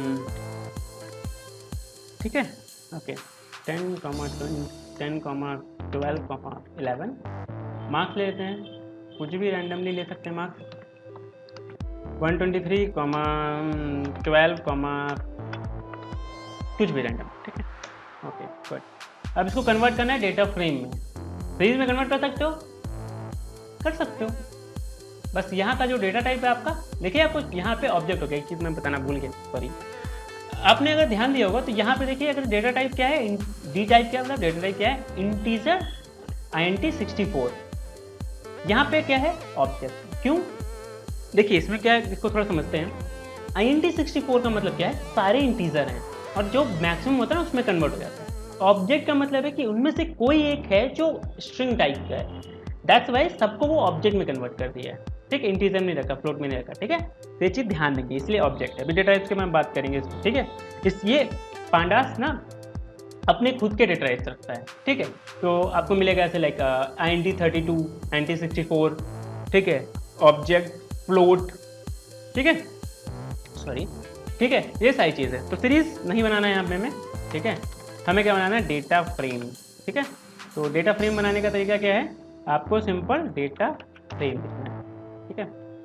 ठीक है। Okay ten comma ten comma twelve comma eleven, marks ले लेते हैं, कुछ भी रैंडमली ले सकते हैं marks, one twenty three comma twelve comma कुछ भी रैंडम, ठीक है। Okay good. अब इसको कन्वर्ट करना है डेटा फ्रेम में, सीरीज में कन्वर्ट कर सकते हो, कर सकते हो। बस यहाँ का जो डेटा टाइप है आपका, देखिए आपको यहाँ पे ऑब्जेक्ट हो गया, एक चीज़ मैं बताना भूल गया, सॉरी। आपने अगर ध्यान दिया होगा तो यहाँ पे देखिए, अगर डेटा टाइप क्या है, डी टाइप क्या मतलब डेटा टाइप क्या है, integer I N T sixty four. यहाँ पे क्या है, ऑब्जेक्ट। क्यों, देखिए इसमें क्या है, इसको थोड़ा समझते हैं। I N T sixty four का मतलब क्या है, सारे इंटीजर हैं और जो मैक्सिमम होता है ना उसमें कन्वर्ट हो जाता है। ऑब्जेक्ट का मतलब है कि उनमें से कोई एक है जो स्ट्रिंग टाइप का है, दैट्स वाई सबको वो ऑब्जेक्ट में कन्वर्ट कर दिया है, ठीक है। इंटीजर नहीं रखा, फ्लोट में नहीं रखा, ठीक है। तो ये चीज़ ध्यान देंगे, इसलिए ऑब्जेक्ट है। अभी डेटा टाइप्स के मैं बात करेंगे इसमें, ठीक है। इस ये पांडास ना अपने खुद के डेटा टाइप्स रखता है, ठीक है। तो आपको मिलेगा ऐसे like I N T thirty two, I N T sixty four, ठीक है, ऑब्जेक्ट, फ्लोट, ठीक है, सॉरी, ठीक है, ये सारी चीज़ है। तो सीरीज नहीं बनाना है यहाँ पे हमें, ठीक है। हमें क्या बनाना है, डेटा फ्रेम, ठीक है। तो डेटा फ्रेम बनाने का तरीका क्या है, आपको सिंपल डेटा फ्रेम लिखना है, ठीक है।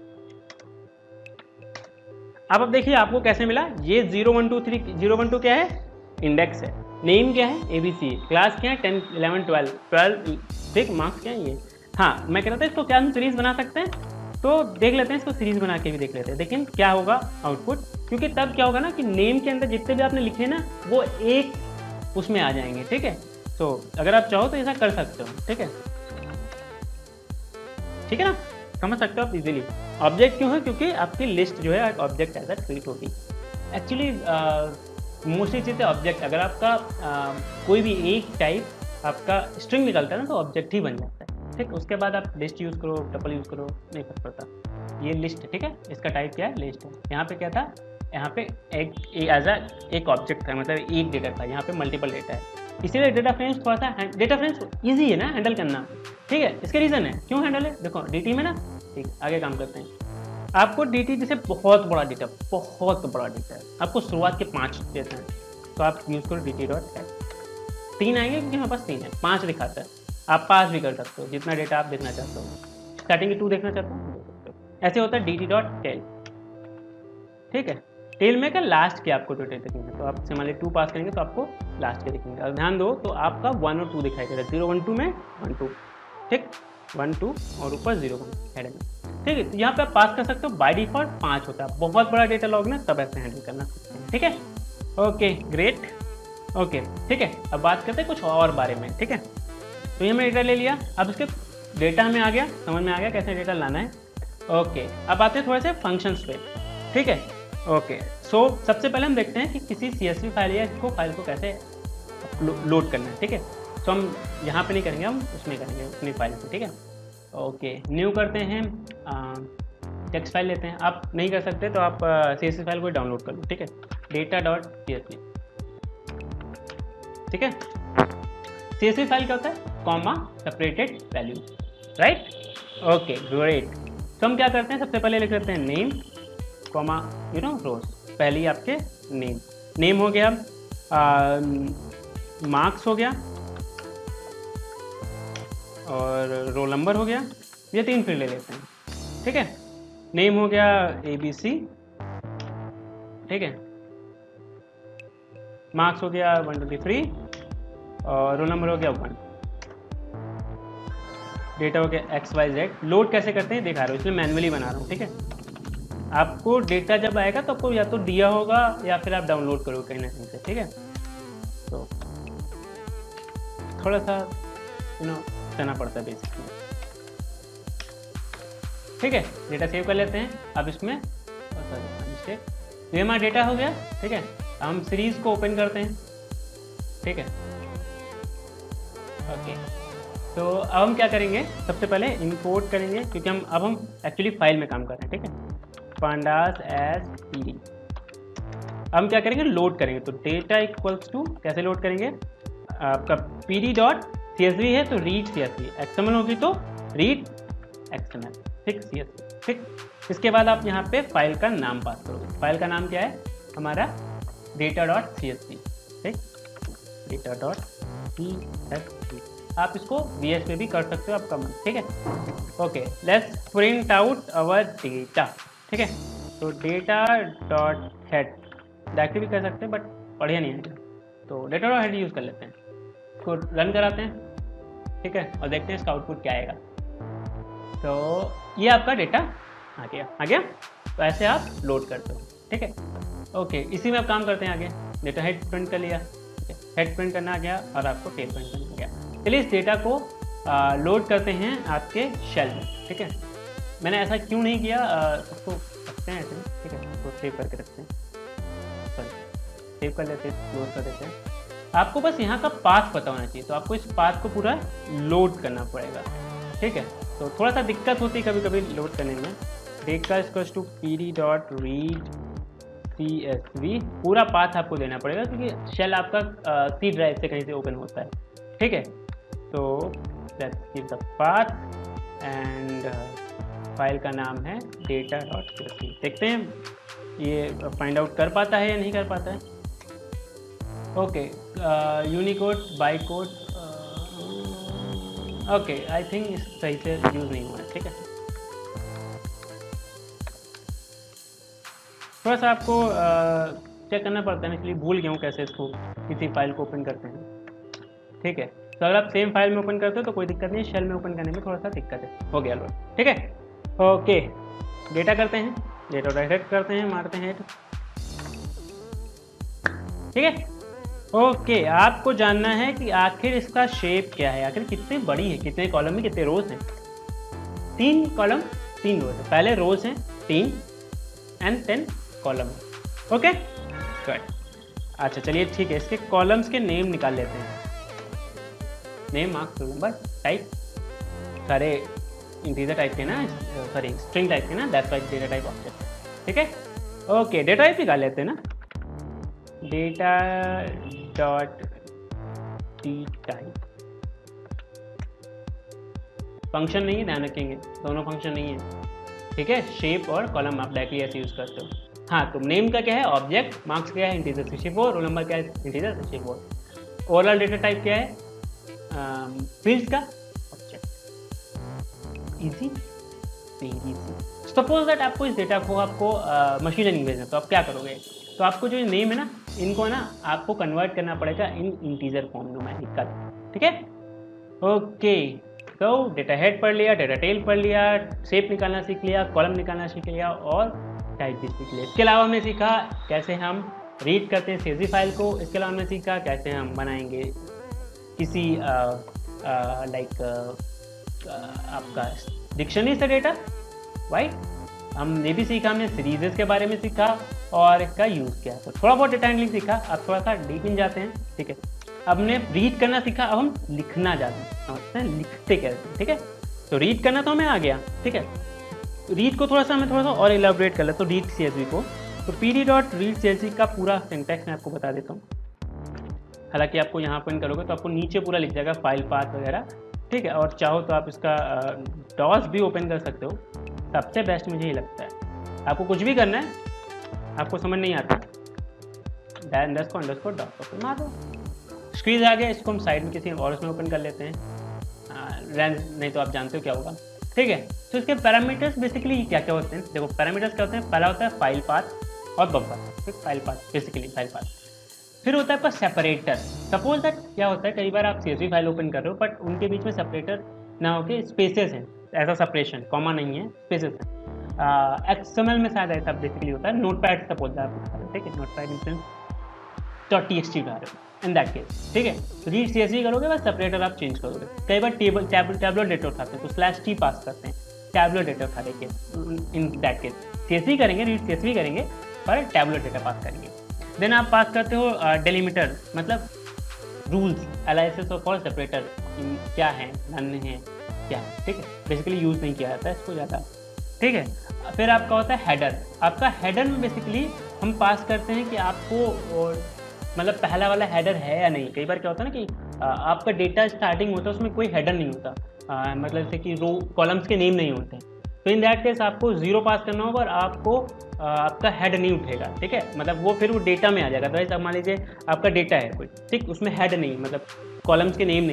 अब अब देखिए आपको कैसे मिला, ये zero one two three, zero one two क्या है, इंडेक्स है, नेम क्या है, एबीसी, क्लास क्या है, टेन इलेवन ट्वेल्व, ट्वेल्व, ठीक, मार्क्स क्या है ये। हाँ, मैं कह रहा था इसको क्या हम सीरीज बना सकते हैं, तो देख लेते हैं, इसको सीरीज बना के भी देख लेते हैं, लेकिन क्या होगा आउटपुट, क्योंकि तब क्या होगा ना कि नेम के अंदर जितने भी आपने लिखे ना वो एक उसमें आ जाएंगे, ठीक है। तो अगर आप चाहो तो ऐसा कर सकते हो, ठीक है, ठीक है ना, समझ सकते हो आप इजीली। ऑब्जेक्ट क्यों है, क्योंकि आपकी लिस्ट जो है ऑब्जेक्ट एज अ ट्रीट होगी। एक्चुअली मोस्टली चीज़ें ऑब्जेक्ट, अगर आपका आ, कोई भी एक टाइप आपका स्ट्रिंग निकलता है ना तो ऑब्जेक्ट ही बन जाता है, ठीक। उसके बाद आप लिस्ट यूज़ करो, टपल यूज़ करो, नहीं फर्क पड़ता। ये लिस्ट, ठीक है, इसका टाइप क्या है, लिस्ट है। यहाँ पे क्या था, यहाँ पे एक एज अ एक ऑब्जेक्ट था, मतलब एक डेटा था, यहाँ पे मल्टीपल डेटा है, इसीलिए डेटा फ्रेम्स थोड़ा सा, डेटा फ्रेम्स ईजी है ना हैंडल करना, ठीक है। इसके रीज़न है क्यों हैंडल है, देखो डीटी में ना, ठीक, आगे काम करते हैं। आपको डीटी जैसे बहुत बड़ा डेटा, बहुत बड़ा डेटा है, आपको शुरुआत के पाँच देते हैं, तो आप यूज़ करो डी टी डॉट कैल। तीन आएंगे क्योंकि हमारे पास तीन है, पाँच दिखाता है, आप पास भी कर सकते हो, जितना डेटा आप देखना चाहते हो। स्टार्टिंग के टू देखना चाहते हो, ऐसे होता है डी टी डॉट टेल, ठीक है। टेल में का लास्ट के आपको डेटा दिखेंगे, तो आप मान लीजिए टू पास करेंगे तो आपको लास्ट के दिखेंगे। और ध्यान दो तो आपका वन और टू दिखाई दे रहा है, जीरो वन टू में वन टू, ठीक, वन टू और ऊपर जीरो वन हेड में, ठीक है। तो यहाँ पे आप पास कर सकते हो, बाय डिफॉल्ट पाँच होता है। बहुत बड़ा डेटा लॉग ना तब ऐसे हैंडल करना, ठीक है। ओके ग्रेट, ओके, ठीक है। अब बात करते हैं कुछ और बारे में, ठीक है। तो ये हमने डेटा ले लिया, अब इसके डेटा हमें आ गया, समझ में आ गया कैसे डेटा लाना है। ओके, अब आते हैं थोड़े से फंक्शंस पे, ठीक है। ओके, सो सबसे पहले हम देखते हैं कि किसी सी एस वी फाइल या इसको फाइल को कैसे लो, लोड करना है, ठीक है। तो हम यहाँ पे नहीं करेंगे, हम उसमें करेंगे अपनी फाइल पे, ठीक है। ओके, न्यू करते हैं, टेक्स्ट फाइल लेते हैं। आप नहीं कर सकते तो आप सी एस वी फाइल को डाउनलोड कर लो, ठीक है, data dot C S V, ठीक है। सी एस वी फाइल क्या होता है, comma separated value, right. Okay great. तो हम क्या करते हैं, सबसे पहले लिख लेते हैं name comma you know rows, पहले ही आपके नेम, नेम हो गया, मार्क्स हो गया और रोल नंबर हो गया, ये तीन फील्ड ले लेते हैं, ठीक है। नेम हो गया ए बी सी, ठीक है, मार्क्स हो गया वन ट्वेंटी थ्री और रोल नंबर हो गया वन, डेटा हो गया एक्स वाई जेड। लोड कैसे करते हैं दिखा रहा हूँ, इसलिए मैनुअली बना रहा हूँ, ठीक है। आपको डेटा जब आएगा तो आपको या तो दिया होगा या फिर आप डाउनलोड करोगे कहीं ना कहीं से, ठीक है। तो थोड़ा सा यू नो करना पड़ता है बेसिकली, ठीक है। डेटा सेव कर लेते हैं। अब इसमें मिस्टेक, ये हमारा डेटा हो गया, ठीक है। हम सीरीज को ओपन करते हैं, ठीक है। ओके, तो अब हम क्या करेंगे, सबसे पहले इंपोर्ट करेंगे, क्योंकि हम अब हम एक्चुअली फाइल में काम कर रहे हैं, ठीक है। पांडास एज पीडी, हम क्या करेंगे, लोड करेंगे। तो डेटा इक्वल्स टू कैसे लोड करेंगे, आपका PD dot C S V है तो read C S V, XML होगी तो रीड एक्सएमएल, ठीक, सी एस वी, ठीक। इसके बाद आप यहाँ पे फाइल का नाम पास करोगे। फाइल का नाम क्या है हमारा, data dot C S V, ठीक, data dot C S V, आप इसको वी एस पे भी कर सकते हो आपका मन, ठीक है। Okay, let's print out our data, ठीक है। तो डेटा डॉट हेड डायरेक्टली भी कर सकते हैं बट बढ़िया नहीं है, तो डेटा डॉट हेड यूज़ कर लेते हैं। इसको रन कराते हैं, ठीक है, और देखते हैं इसका आउटपुट क्या आएगा। तो ये आपका डेटा आ गया आ गया तो ऐसे आप लोड करते हो, ठीक है। ओके, इसी में आप काम करते हैं आगे। डेटा हेड प्रिंट कर लिया, ठीक है, हेड प्रिंट करना आ गया और आपको टेल प्रिंट करना आ गया। चलिए इस डेटा को आ, लोड करते हैं आपके शेल में, ठीक है। मैंने ऐसा क्यों नहीं किया, उसको रखते हैं ऐसे, ठीक है, उसको सेव करके रखते हैं, सॉरी सेव कर लेते हैं, क्लोज कर देते हैं। आपको बस यहाँ का पाथ पता होना चाहिए, तो आपको इस पाथ को पूरा लोड करना पड़ेगा, ठीक है। तो थोड़ा सा दिक्कत होती है कभी कभी लोड करने में। Data equals to P D dot read C S V, पूरा पाथ आपको देना पड़ेगा क्योंकि शेल आपका सी ड्राइव से कहीं से ओपन होता है, ठीक है। तो let's give the path and file का नाम है data dot C S V. देखते हैं ये फाइंड आउट कर पाता है या नहीं कर पाता है। Okay, Unicode by code, okay I think इस सही से यूज़ नहीं हुआ है, ठीक है। थोड़ा सा आपको चेक करना पड़ता है, इसलिए भूल गया हूँ कैसे इसको किसी फाइल को ओपन करते हैं, ठीक है। तो अगर आप सेम फाइल में ओपन करते हो तो कोई दिक्कत नहीं है, शेल में ओपन करने में थोड़ा सा दिक्कत है। हो गया लोड, ठीक है। ओके, डेटा करते हैं, डेटा डायरेक्ट करते हैं, मारते हैं, ठीक है। ओके, आपको जानना है कि आखिर इसका शेप क्या है, आखिर कितनी बड़ी है, कितने कॉलम में कितने रोज हैं। तीन कॉलम तीन रोज है, पहले रोज हैं तीन and ten column, okay good. अच्छा चलिए ठीक है, इसके कॉलम्स के नेम निकाल लेते हैं। नेम, मार्क्स, नंबर, टाइप, सारे इंटीजर टाइप के ना, सॉरी स्ट्रिंग टाइप के ना, that's why data type object, ठीक है। ओके, डेटा टाइप निकाल लेते हैं ना, data dot D type. Function नहीं है, ध्यान रखेंगे दोनों फंक्शन नहीं है, ठीक है। शेप और कॉलम आप डायरेक्टली ऐसे यूज करते हो। हाँ, तो नेम का क्या है ऑब्जेक्ट, मार्क्स क्या है integer sixty four, roll number क्या है integer sixty four, overall data type क्या है फील्ड्स का object. Easy, very easy. Suppose that आपको इस डेटा को आपको मशीन लर्निंग भेजना, तो आप क्या करोगे, तो आपको जो नेम है ना, इनको ना आपको कन्वर्ट करना पड़ेगा इन इंटीजर फॉर्म न्यूमेरिक का, ठीक है। ओके, तो डेटा हेड पढ़ लिया, डेटा टेल पढ़ लिया, शेप निकालना सीख लिया, कॉलम निकालना सीख लिया और टाइप भी सीख लिया। इसके अलावा हमने सीखा कैसे हम रीड करते हैं सीएसवी फाइल को। इसके अलावा हमने सीखा कैसे हम बनाएंगे किसी लाइक आपका डिक्शनरी से डेटा, राइट। हमने भी सीखा, हमने सीरीजेस के बारे में सीखा और इसका यूज़ किया। तो थोड़ा बहुत डेटा हैंडलिंग सीखा, अब थोड़ा सा डीप इन जाते हैं, ठीक है। अब हमने रीड करना सीखा, अब हम लिखना जाते हैं, समझते हैं लिखते कैसे, ठीक है। तो रीड करना तो हमें आ गया, ठीक है। रीड को थोड़ा सा हमें थोड़ा सा और इलाबोरेट कर ले, तो रीड सीएसवी को, तो P D dot read CSV का पूरा सिंटैक्स मैं आपको बता देता हूँ। हालांकि आपको यहाँ पर करोगे तो आपको नीचे पूरा लिख जाएगा फाइल पाथ वगैरह, ठीक है। और चाहो तो आप इसका डॉस भी ओपन कर सकते हो, सबसे बेस्ट मुझे ये लगता है। आपको कुछ भी करना है, आपको समझ नहीं आता, अंडरस्को अंडरस्को डॉट ओपन मार दो, स्क्रीन आ गया। इसको हम साइड में किसी और उसमें ओपन कर लेते हैं, रेंज नहीं तो आप जानते हो क्या होगा, ठीक है। तो इसके पैरामीटर्स बेसिकली क्या क्या होते हैं, देखो पैरामीटर्स क्या होते हैं, पहला होता है फाइल पाथ और बफर, ठीक, file path basically file path. फिर होता है आपका सेपरेटर। सपोज दैट क्या होता है, कई बार आप सीएसवी फाइल ओपन कर रहे हो बट उनके बीच में सेपरेटर ना होके स्पेसेस हैं, ऐसा सेपरेशन कॉमा नहीं है, स्पेसेस हैं। एक्सएमएल में शायद ऐसा बेसिकली होता है, नोटपैड सपोज दैट, ठीक है, नोटपैड इंस्टेंस डॉट टीएक्सटी उठा रहे हो इन दैट केस, ठीक है। तो रीड सीएसवी करोगे बस सेपरेटर आप चेंज करोगे। कई बार टेबल टैबलो डेटा उठाते हैं तो स्लैश टी पास करते हैं, टैबलो डेटा उठा रहे case, in that case CSV करेंगे, रीड सीएसवी करेंगे पर टैबलो डेटा पास करेंगे। देन आप पास करते हो डेलीमीटर, मतलब रूल्स एनालिसिस फॉर सेपरेटर क्या है, नन है क्या है, ठीक है। बेसिकली यूज़ नहीं किया जाता है इसको ज़्यादा, ठीक है। फिर आपका होता है हेडर। आपका हेडर में बेसिकली हम पास करते हैं कि आपको और मतलब पहला वाला हेडर है या नहीं। कई बार क्या होता है ना कि आ, आपका डेटा स्टार्टिंग होता है उसमें कोई हेडर नहीं होता, आ, मतलब जैसे कि रो कॉलम्स के नेम नहीं होते, तो इन दैट केस आपको जीरो पास करना होगा और आपको आ, आपका हेड नहीं उठेगा, ठीक है। मतलब वो फिर वो डेटा में आ जाएगा। तो ऐसा मान लीजिए आपका डेटा है कोई, ठीक, उसमें हेड नहीं, मतलब कॉलम्स के नेम नहीं,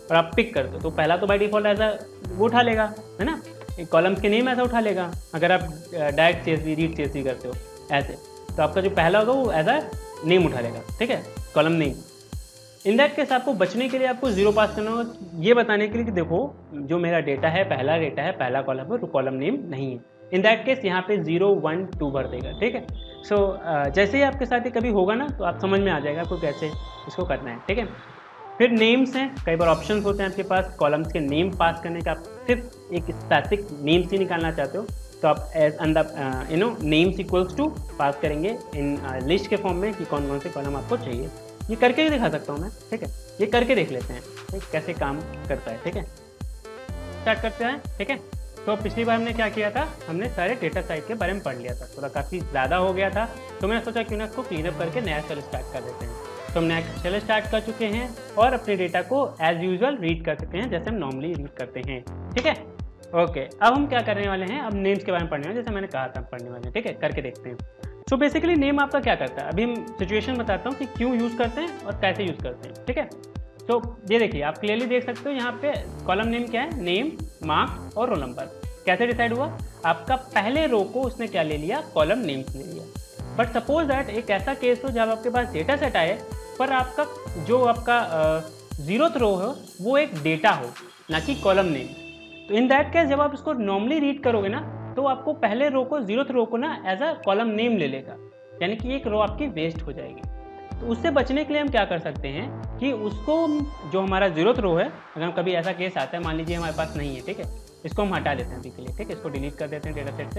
और आप पिक करते हो तो पहला तो बाय डिफॉल्ट ऐसा वो उठा लेगा, है ना, कॉलम्स के नेम ऐसा उठा लेगा। अगर आप डायरेक्ट सीएसवी रीड सीएसवी करते हो ऐसे, तो आपका जो पहला होगा वो ऐसा नेम उठा लेगा, ठीक है, column name. In that case आपको बचने के लिए आपको जीरो पास करना होगा, ये बताने के लिए कि देखो जो मेरा डेटा है, पहला डेटा है, पहला कॉलम है, कॉलम नेम नहीं है। इन दैट केस यहाँ पे जीरो वन टू भर देगा, ठीक है। सो so, जैसे ही आपके साथ ये कभी होगा ना, तो आप समझ में आ जाएगा आपको कैसे इसको करना है, ठीक है। फिर नेम्स हैं, कई बार ऑप्शंस होते हैं आपके पास कॉलम्स के नेम पास करने का। आप सिर्फ एक स्टैटिक नेम्स ही निकालना चाहते हो तो आप एज अंदर you know names equals to pass करेंगे इन लिस्ट के फॉर्म में कि कौन कौन से कॉलम आपको चाहिए। ये करके ही दिखा सकता हूँ मैं, ठीक है, ये करके देख लेते हैं ठीक कैसे काम करता है, ठीक है। स्टार्ट करते हैं, ठीक है। तो पिछली बार हमने क्या किया था, हमने सारे डेटा टाइप के बारे में पढ़ लिया था, थोड़ा काफ़ी ज़्यादा हो गया था, तो मैंने सोचा क्यों ना इसको क्लीन अप करके नया सेल स्टार्ट कर देते हैं। तो हम नया सेल स्टार्ट कर चुके हैं और अपने डेटा को एज यूजुअल रीड कर सकते हैं जैसे हम नॉर्मली रीड करते हैं, ठीक है। ओके, अब हम क्या करने वाले हैं, अब नेम्स के बारे में पढ़ने वाले, जैसे मैंने कहा था पढ़ने वाले हैं, ठीक है, करके देखते हैं। सो बेसिकली नेम आपका क्या करता है, अभी हम सिचुएशन बताता हूँ कि क्यों यूज़ करते हैं और कैसे यूज़ करते हैं, ठीक है। तो ये देखिए, आप क्लियरली देख सकते हो यहाँ पे कॉलम नेम क्या है, नेम, मार्क्स और रोल नंबर। कैसे डिसाइड हुआ, आपका पहले रो को उसने क्या ले लिया, कॉलम नेम्स ले लिया। बट सपोज दैट एक ऐसा केस हो जब आपके पास डेटा सेट आए पर आपका जो आपका जीरोथ रो हो वो एक डेटा हो, ना कि कॉलम नेम। तो इन दैट केस जब आप इसको नॉर्मली रीड करोगे ना, तो आपको पहले रो को, जीरोथ रो को ना एज अ कॉलम नेम ले लेगा, यानी कि एक रो आपकी वेस्ट हो जाएगी। तो उससे बचने के लिए हम क्या कर सकते हैं कि उसको, जो हमारा जीरोथ रो है, अगर कभी ऐसा केस आता है, मान लीजिए हमारे पास नहीं है, ठीक है, इसको हम हटा देते हैं अभी के लिए, ठीक है, इसको डिलीट कर देते हैं डेटा सेट से,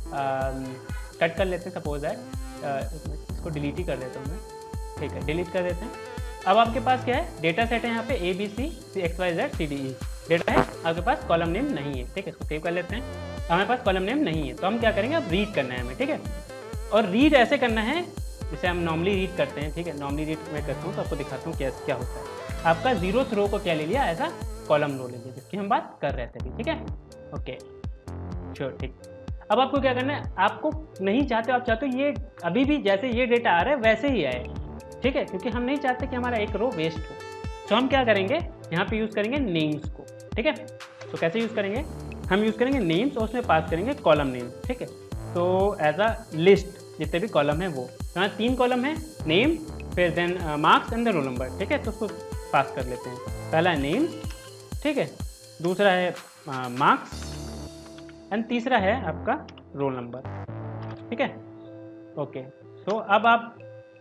कट कर लेते हैं, सपोज दैट इसको डिलीट ही कर देता हूँ मैं, ठीक है, डिलीट कर देते हैं। अब आपके पास क्या है, डेटा सेट है यहाँ पे A B C X Y Z C D E data है, आपके पास कॉलम नेम नहीं है, ठीक है, इसको सेव कर लेते हैं। हमारे पास कॉलम नेम नहीं है, तो हम क्या करेंगे, अब रीड करना है हमें, ठीक है। और रीड ऐसे करना है जैसे हम नॉर्मली रीड करते हैं, ठीक है, नॉर्मली रीड मैं करता हूँ तो आपको दिखाता हूँ क्या क्या होता है। आपका जीरोथ रो को क्या ले लिया, ऐसा कॉलम रो ले लिया, जिसकी हम बात कर रहे थे, ठीक है। ओके श्योर, ठीक। अब आपको क्या करना है, आपको नहीं चाहते, आप चाहते हो ये अभी भी जैसे ये डेटा आ रहा है वैसे ही आए, ठीक है, क्योंकि हम नहीं चाहते कि हमारा एक रो वेस्ट हो। तो हम क्या करेंगे, यहाँ पे यूज़ करेंगे नेम्स को, ठीक है। तो कैसे यूज़ करेंगे, हम यूज़ करेंगे नेम्स और उसमें पास करेंगे कॉलम नेम, ठीक है। तो एज अ लिस्ट जितने भी कॉलम है वो, तो यहाँ तीन कॉलम है, नेम, फिर then marks and the roll number, ठीक है। तो उसको पास कर लेते हैं, पहला है नेम, ठीक है, दूसरा है मार्क्स एंड तीसरा है आपका रोल नंबर, ठीक है। ओके, सो अब आप,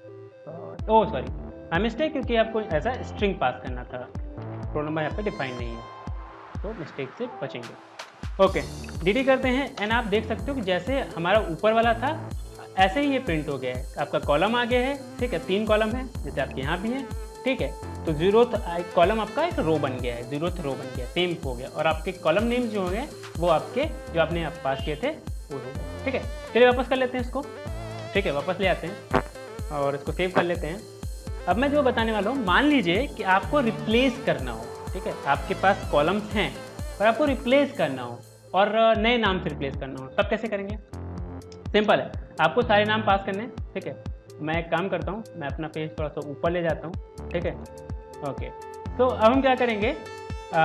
ओ सॉरी आई मिस्टेक, क्योंकि आपको ऐसा स्ट्रिंग पास करना था, रोल नंबर यहाँ पे डिफाइन नहीं है, तो मिस्टेक से बचेंगे। ओके, डीडी करते हैं एंड आप देख सकते हो कि जैसे हमारा ऊपर वाला था ऐसे ही ये प्रिंट हो गया है, आपका कॉलम आगे है, ठीक है, तीन कॉलम है जैसे आपके यहाँ भी है, ठीक है। तो जीरोथ कॉलम आपका एक रो बन गया है, जीरोथ रो बन गया, सेम हो गया, और आपके कॉलम नेम्स जो होंगे वो आपके जो आपने आप पास किए थे वो हो गए, ठीक है। चलिए वापस कर लेते हैं इसको, ठीक है, वापस ले आते हैं और इसको सेव कर लेते हैं। अब मैं जो बताने वाला हूँ, मान लीजिए कि आपको रिप्लेस करना हो, ठीक है, आपके पास कॉलम्स हैं पर आपको रिप्लेस करना हो और नए नाम से रिप्लेस करना हो, तब कैसे करेंगे। सिंपल है, आपको सारे नाम पास करने हैं, ठीक है। मैं एक काम करता हूँ, मैं अपना पेज थोड़ा सा ऊपर ले जाता हूँ, ठीक है। ओके, तो अब हम क्या करेंगे, आ,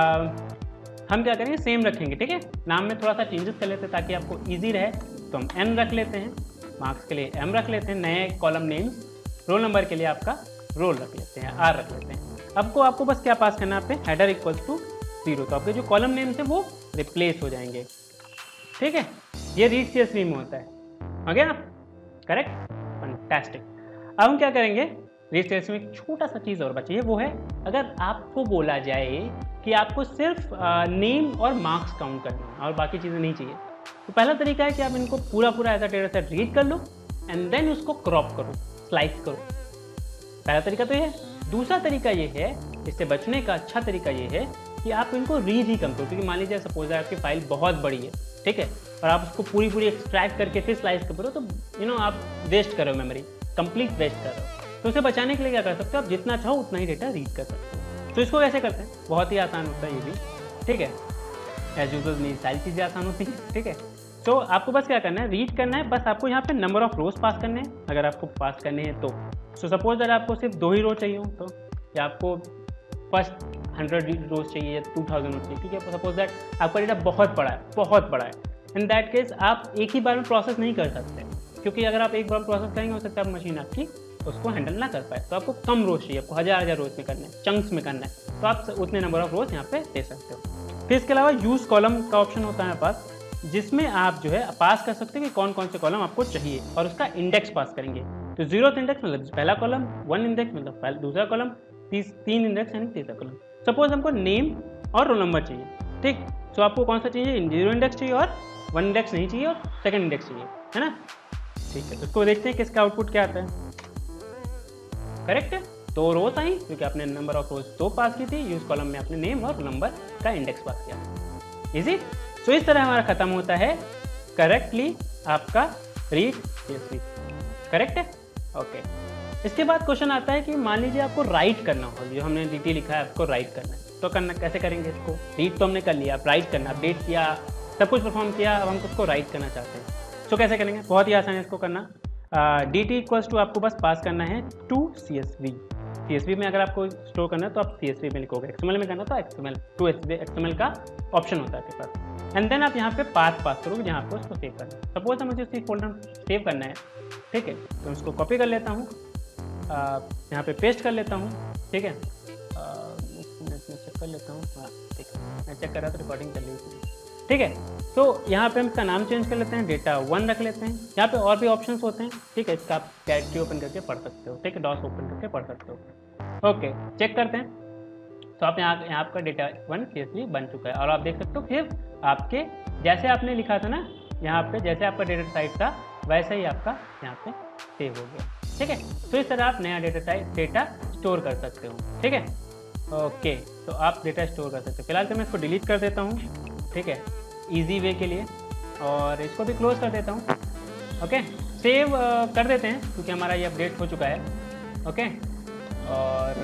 हम क्या करेंगे, सेम रखेंगे, ठीक है, नाम में थोड़ा सा चेंजेस कर लेते हैं ताकि आपको ईजी रहे। तो हम एन रख लेते हैं, मार्क्स के लिए एम रख लेते हैं, नए कॉलम नेम्स, रोल नंबर के लिए आपका रोल रख लेते हैं, आर रख लेते हैं। आपको आपको बस क्या पास करना है, आपके हेडर इक्वल्स टू जीरो, तो आपके जो कॉलम नेम्स है वो रिप्लेस हो जाएंगे, ठीक है। ये रीड सीएसवी में होता है, हो गया ना, करेक्ट, फैंटास्टिक। अब हम क्या करेंगे, रीड सीएसवी में एक छोटा सा चीज़ और बची है, वो है अगर आपको बोला जाए कि आपको सिर्फ नेम और मार्क्स काउंट करना है और बाकी चीज़ें नहीं चाहिए, तो पहला तरीका है कि आप इनको पूरा पूरा ऐसा डेटा सेट रीड कर लो एंड देन उसको क्रॉप करो, स्लाइस करो। पहला तरीका तो ये है। दूसरा तरीका ये है, इससे बचने का अच्छा तरीका ये है कि आप इनको रीड ही कम करो, क्योंकि मान लीजिए सपोज आपकी फाइल बहुत बड़ी है, ठीक है, और आप उसको पूरी पूरी एक्सट्रैक्ट करके फिर स्लाइस करो, तो यू नो आप वेस्ट कर रहे हो मेमोरी, कंप्लीट वेस्ट कर रहे हो। तो उसे बचाने के लिए क्या कर सकते हो, आप जितना चाहो उतना ही डेटा रीड कर सकते हो। तो इसको कैसे करते हैं, बहुत ही आसान होता है ये भी, ठीक है, एज यूजुअल मेरी सारी चीज़ें आसान होती हैं, ठीक है। तो आपको बस क्या करना है, रीड करना है, बस आपको यहाँ पे नंबर ऑफ रोज पास करने हैं, अगर आपको पास करने हैं तो। सो सपोज अगर आपको सिर्फ दो ही रो चाहिए हो तो, या आपको फर्स्ट हंड्रेड रोज चाहिए या टू थाउजेंड रोज चाहिए, क्योंकि सपोज दैट आपका डेटा बहुत बड़ा है, बहुत बड़ा है, इन दैट केस आप एक ही बार में प्रोसेस नहीं कर सकते, क्योंकि अगर आप एक बार प्रोसेस करेंगे हो सकता है मशीन आपकी उसको हैंडल ना कर पाए। तो आपको कम रोज चाहिए, आपको हज़ार हज़ार रोज में करना है, चंक्स में करना है, तो आप उतने नंबर ऑफ रोज यहाँ पे दे सकते हो। फिर इसके अलावा यूज़ कॉलम का ऑप्शन होता है पास, जिसमें आप जो है पास कर सकते हैं कि कौन कौन से कॉलम आपको चाहिए और उसका इंडेक्स पास करेंगे। तो जीरो इंडेक्स मतलब पहला कॉलम, वन इंडेक्स मतलब पहला दूसरा कॉलम, तीस तीन इंडेक्स यानी तीसरा कॉलम। सपोज हमको नेम और रोल नंबर चाहिए, ठीक, तो आपको कौन सा चाहिए, जीरो इंडेक्स चाहिए और वन इंडेक्स नहीं चाहिए और सेकंड इंडेक्स चाहिए, है ना, ठीक है। तो इसको देखते हैं किसका आउटपुट क्या आता है। करेक्ट है, दो रोज आई क्योंकि आपने नंबर ऑफ रोज दो पास की थी, यूज कॉलम में आपने नेम और नंबर का इंडेक्स पास किया। इजी। तो इस तरह हमारा खत्म होता है करेक्टली आपका रीड सीएसवी। करेक्ट है, ओके। इसके बाद क्वेश्चन आता है कि मान लीजिए आपको राइट करना हो, जो हमने डीटी लिखा है आपको राइट करना है, तो करना कैसे करेंगे इसको। रीड तो हमने कर लिया, आप राइट करना, अपडेट किया, सब कुछ परफॉर्म किया, अब हम उसको राइट करना चाहते हैं, तो कैसे करेंगे। बहुत ही आसान है इसको करना। डी टी इक्वल्स टू आपको बस पास करना है to C S V. C S V में अगर आपको स्टोर करना है तो आप सी एस वी में लिखोगे, एक्सएमएल में करना तो एक्सएमएल टू एक्सएमएल का ऑप्शन होता है आपके पास। एंड देन आप यहाँ पे पाथ पास करोगे जहाँ आपको उसको सेव करना है। सपोज मुझे उसी फोल्डर में सेव करना है, ठीक है, तो उसको कॉपी कर लेता हूँ, यहाँ पे पेस्ट कर लेता हूँ, ठीक है, चेक कर लेता हूँ, हाँ ठीक है, मैं चेक कर रहा था रिकॉर्डिंग कर ली थी, ठीक है। तो यहाँ पे हम इसका नाम चेंज कर लेते हैं, डेटा वन रख लेते हैं। यहाँ पे और भी ऑप्शंस होते हैं, ठीक है, इसका आप डायरेक्टली ओपन करके पढ़ सकते हो, ठीक है, डॉस ओपन करके पढ़ सकते हो। ओके, चेक करते हैं। तो आप यहाँ यहाँ आपका डेटा वन सीएसवी बन चुका है और आप देख सकते हो फिर आपके जैसे आपने लिखा था ना यहाँ पे, जैसे आपका डेटा टाइप था वैसे ही आपका यहाँ पे सेव हो गया, ठीक है। तो इस तरह आप नया डेटा टाइप डेटा स्टोर कर सकते हो, ठीक है। ओके, तो आप डेटा स्टोर कर सकते हो। फिलहाल तो मैं इसको डिलीट कर देता हूँ, ठीक है, इजी वे के लिए, और इसको भी क्लोज कर देता हूँ। ओके, सेव कर देते हैं क्योंकि हमारा ये अपडेट हो चुका है। ओके, और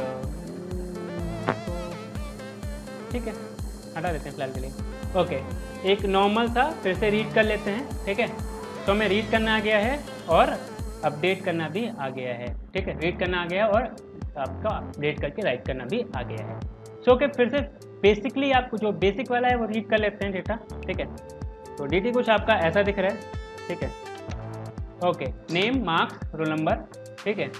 ठीक है, हटा देते हैं फिलहाल के लिए। ओके, एक नॉर्मल था, फिर से रीड कर लेते हैं, ठीक है। तो हमें रीड करना आ गया है और अपडेट करना भी आ गया है, ठीक है, रीड करना आ गया और आपका अपडेट करके राइट करना भी आ गया है। सो ओके, फिर से बेसिकली आपको जो बेसिक वाला है वो रीड कर लेते हैं डेटा, ठीक है। तो डीटी कुछ आपका ऐसा दिख रहा है, ठीक है। Okay, name, marks, roll number, ठीक है।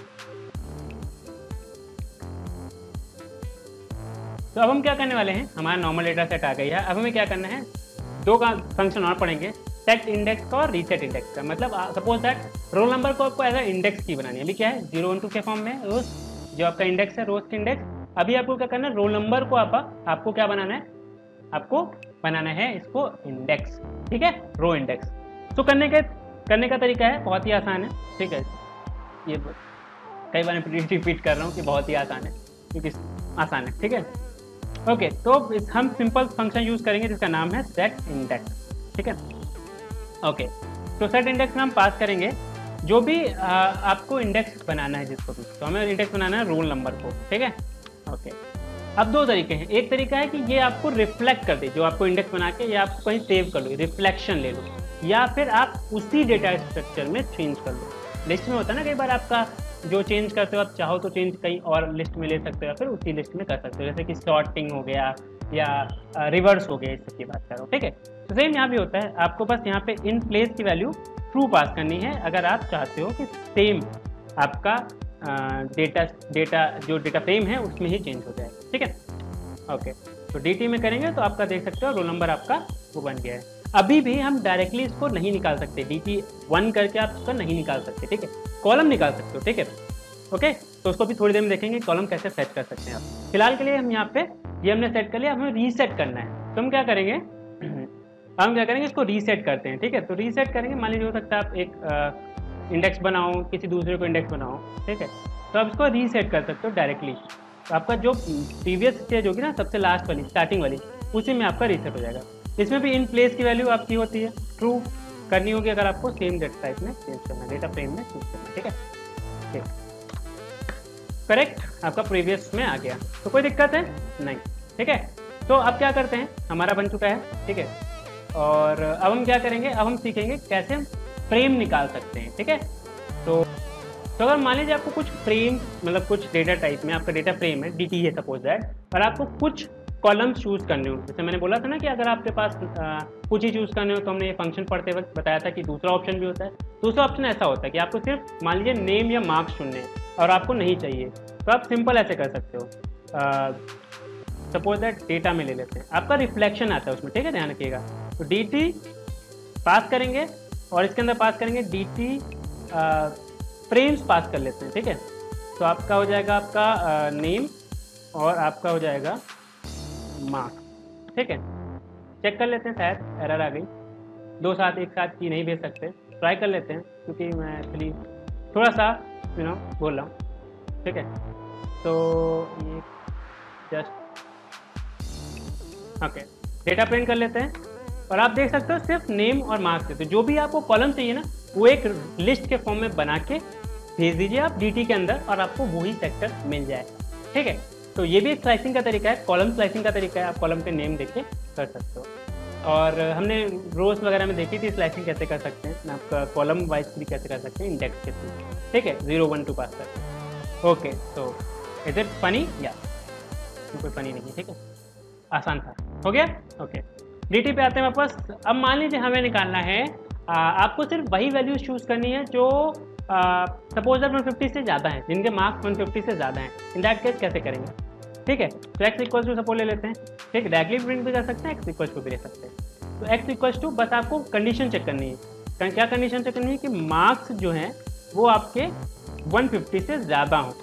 तो अब हम क्या करने वाले हैं, हमारा नॉर्मल डेटा सेट आ गई है। अब हमें क्या करना है, दो का फंक्शन और पढ़ेंगे, सेट इंडेक्स का और रीसेट इंडेक्स का। मतलब सपोज दैट रोल नंबर को आपको एज अ इंडेक्स की बनानी है। अभी क्या है, जीरो वन टू के फॉर्म में रोज जो आपका इंडेक्स है, रोज इंडेक्स। अभी आपको क्या करना है, रोल नंबर को आप आपको क्या बनाना है, आपको बनाना है इसको इंडेक्स, ठीक है, रो इंडेक्स। तो करने के करने का तरीका है बहुत ही आसान है, ठीक है। ये कई बार मैं रिपीट कर रहा हूँ कि बहुत ही आसान है क्योंकि आसान है, ठीक है। ओके, तो इस हम सिंपल फंक्शन यूज करेंगे जिसका नाम है सेट इंडेक्स, ठीक है। ओके, तो सेट इंडेक्स में हम पास करेंगे जो भी आ, आपको इंडेक्स बनाना है जिसको भी, तो हमें इंडेक्स बनाना है रोल नंबर को, ठीक है। ओके, अब दो तरीके हैं। एक तरीका है कि ये आपको रिफ्लेक्ट कर दे, जो आपको इंडेक्स बना के ये आपको कहीं सेव कर लो, रिफ्लेक्शन ले लो, या फिर आप उसी डेटा स्ट्रक्चर में चेंज कर लो। लिस्ट में होता है ना, कई बार आपका जो चेंज करते हो आप चाहो तो चेंज कहीं और लिस्ट में ले सकते हो या फिर उसी लिस्ट में कर सकते हो, जैसे कि सॉर्टिंग हो गया या रिवर्स हो गया, इस सब की बात करो, ठीक है। तो सेम यहाँ भी होता है, आपको बस यहाँ पे इन प्लेस की वैल्यू ट्रू पास करनी है अगर आप चाहते हो कि सेम आपका डेटा डेटा जो डेटा फ्रेम है उसमें ही चेंज हो जाए, ठीक है। ओके, तो डीटी में करेंगे तो आपका देख सकते हो रोल नंबर आपका वो बन गया है। अभी भी हम डायरेक्टली इसको नहीं निकाल सकते, डीटी वन करके आप इसको नहीं निकाल सकते, ठीक है। कॉलम निकाल सकते हो, ठीक है। ओके, तो उसको भी थोड़ी देर में देखेंगे कॉलम कैसे सेट कर सकते हैं आप। फिलहाल के लिए हम यहाँ पे ये हमने सेट कर लिया, हमें रीसेट करना है। तो हम क्या करेंगे, हम क्या करेंगे, इसको रीसेट करते हैं, ठीक है। तो रीसेट करेंगे, मान लीजिए हो सकता है आप एक इंडेक्स बनाओ, किसी दूसरे को इंडेक्स बनाओ, ठीक है। तो आप इसको रीसेट कर सकते हो डायरेक्टली। तो आपका जो प्रीवियस स्टेज होगी ना, सबसे लास्ट वाली, स्टार्टिंग वाली, उसी में आपका रीसेट हो जाएगा। इसमें भी इन प्लेस की वैल्यू आपकी होती है ट्रू करनी होगी अगर आपको सेम डेटा टाइप में चेंज करना है, डेटा फ्रेम में चेंज करना है, ठीक है। ठीक, करेक्ट, आपका प्रीवियस में आ गया, तो कोई दिक्कत है नहीं, ठीक है। तो अब क्या करते हैं, हमारा बन चुका है, ठीक है। और अब हम क्या करेंगे, अब हम सीखेंगे कैसे हम फ्रेम निकाल सकते हैं, ठीक है। तो तो अगर मान लीजिए आपको कुछ फ्रेम मतलब कुछ डेटा टाइप में आपका डेटा फ्रेम है डी टी है सपोज दैट, और आपको कुछ कॉलम्स चूज़ करने हो, जैसे मैंने बोला था ना कि अगर आपके पास आ, कुछ ही चूज़ करने हो, तो हमने ये फंक्शन पढ़ते वक्त बताया था कि दूसरा ऑप्शन भी होता है। दूसरा ऑप्शन ऐसा होता है कि आपको सिर्फ मान लीजिए नेम या मार्क्स चुनने हैं और आपको नहीं चाहिए, तो आप सिंपल ऐसे कर सकते हो। सपोज दैट डेटा में ले लेते हैं, आपका रिफ्लेक्शन आता है उसमें, ठीक है, ध्यान रखिएगा। तो डी टी पास करेंगे और इसके अंदर पास करेंगे डी टी फ्रेम्स पास कर लेते हैं, ठीक है। तो आपका हो जाएगा आपका नेम और आपका हो जाएगा मार्क्स, ठीक है। चेक कर लेते हैं, शायद एरर आ गई, दो साथ एक साथ की नहीं भेज सकते, ट्राई कर लेते हैं क्योंकि मैं एक्चुअली थोड़ा सा यू नो बोल रहा हूँ, ठीक है। तो ये जस्ट ओके डेटा प्रिंट कर लेते हैं और आप देख सकते हो सिर्फ नेम और मार्क्स है। तो जो भी आपको कॉलम चाहिए ना वो एक लिस्ट के फॉर्म में बना के भेज दीजिए आप डीटी के अंदर और आपको वही सेक्टर मिल जाए, ठीक है। तो ये भी एक स्लाइसिंग का तरीका है, कॉलम स्लाइसिंग का तरीका है, आप कॉलम के नेम देख के कर सकते हो। और हमने रोज वगैरह में देखी थी स्लाइसिंग कैसे कर सकते हैं, आपका कॉलम वाइज भी कैसे कर सकते हैं इंडेक्स के थ्रू, ठीक है, जीरो वन टू पास करके। ओके, तो इज इट फनी? या कोई फनी नहीं, ठीक है, आसान था, हो गया। ओके डीटी पे आते हैं वापस। अब मान लीजिए हमें निकालना है, आ, आपको सिर्फ वही वैल्यूज चूज करनी है जो सपोज दैट वन फिफ्टी से ज़्यादा हैं, जिनके मार्क्स वन फिफ्टी से ज़्यादा हैं। इन दैट केस कैसे करेंगे, ठीक है। तो एक्स इक्वल्स टू सपोज ले लेते हैं, ठीक, डायरेक्टली प्रिंट भी कर सकते हैं, एक्स इक्वल्स टू भी ले सकते हैं। तो एक्स इक्वल्स टू बस आपको कंडीशन चेक करनी है, क्या कंडीशन चेक करनी है कि मार्क्स जो हैं वो आपके वन फिफ्टी से ज़्यादा हों।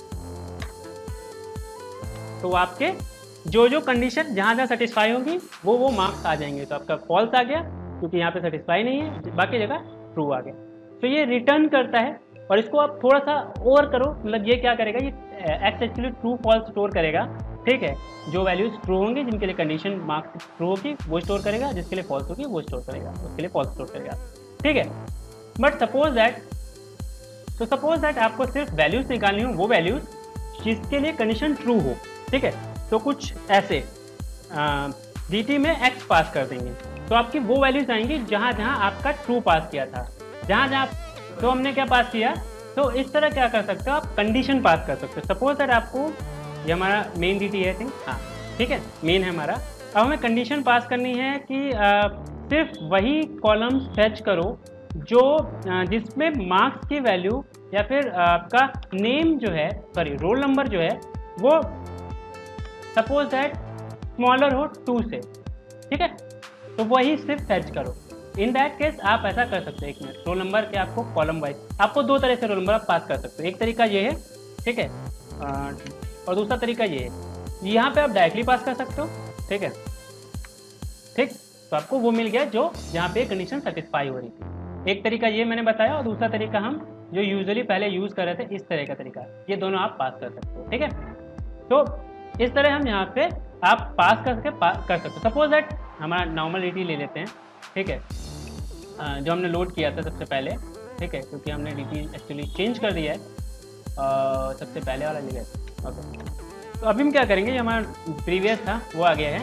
तो आपके जो जो कंडीशन जहाँ जहाँ सेटिस्फाई होगी वो वो मार्क्स आ जाएंगे। तो आपका फॉल्स आ गया क्योंकि यहाँ पे सेटिस्फाई नहीं है, बाकी जगह ट्रू आ गया। तो ये रिटर्न करता है और इसको आप थोड़ा सा और करो, मतलब ये क्या करेगा, ये X actually true false store करेगा, ठीक है। जो वैल्यूज ट्रू होंगी जिनके लिए कंडीशन मार्क्स ट्रू होगी वो स्टोर करेगा, जिसके लिए फॉल्स होगी वो स्टोर करेगा, उसके लिए फॉल्स स्टोर करेगा, ठीक है। बट सपोज दैट तो सपोज दैट आपको सिर्फ वैल्यूज निकालनी हो, वो वैल्यूज जिसके लिए कंडीशन ट्रू हो, ठीक है। तो कुछ ऐसे डीटी में एक्स पास कर देंगे तो आपकी वो वैल्यूज आएंगी जहाँ जहाँ आपका ट्रू पास किया था, जहाँ जहाँ तो हमने क्या पास किया। तो इस तरह क्या कर सकते हो आप, कंडीशन पास कर सकते हो। सपोज दैट आपको ये हमारा मेन डीटी है, थिंक, हाँ ठीक है, मेन है हमारा। अब हमें कंडीशन पास करनी है कि आ, सिर्फ वही कॉलम्स फेच करो जो जिसमें मार्क्स की वैल्यू या फिर आपका नेम जो है, सॉरी रोल नंबर जो है वो सपोज दैट स्मॉलर हो टू से, ठीक है। तो वही सिर्फ फेच करो। इन दैट केस आप ऐसा कर सकते हैं, एक मिनट, रोल नंबर के आपको कॉलम वाइज आपको दो तरह से रोल नंबर आप पास कर सकते हो। एक तरीका ये है, ठीक है, और दूसरा तरीका ये है, यहाँ पे आप डायरेक्टली पास कर सकते हो, ठीक है, ठीक। तो आपको वो मिल गया जो जहाँ पे कंडीशन सेटिस्फाई हो रही थी। एक तरीका ये मैंने बताया और दूसरा तरीका हम जो यूजुअली पहले यूज़ कर रहे थे, इस तरह का तरीका, ये दोनों आप पास कर सकते हो, ठीक है। तो इस तरह हम यहाँ पे आप पास करके पास कर सकते हो। सपोज दैट हमारा नॉर्मल डी टी ले लेते हैं, ठीक है, जो हमने लोड किया था सबसे पहले, ठीक है, क्योंकि हमने डी टी एक्चुअली चेंज कर दिया है, आ, सबसे पहले वाला ले गया। ओके, तो अभी हम क्या करेंगे, जो हमारा प्रीवियस था वो आ गया है।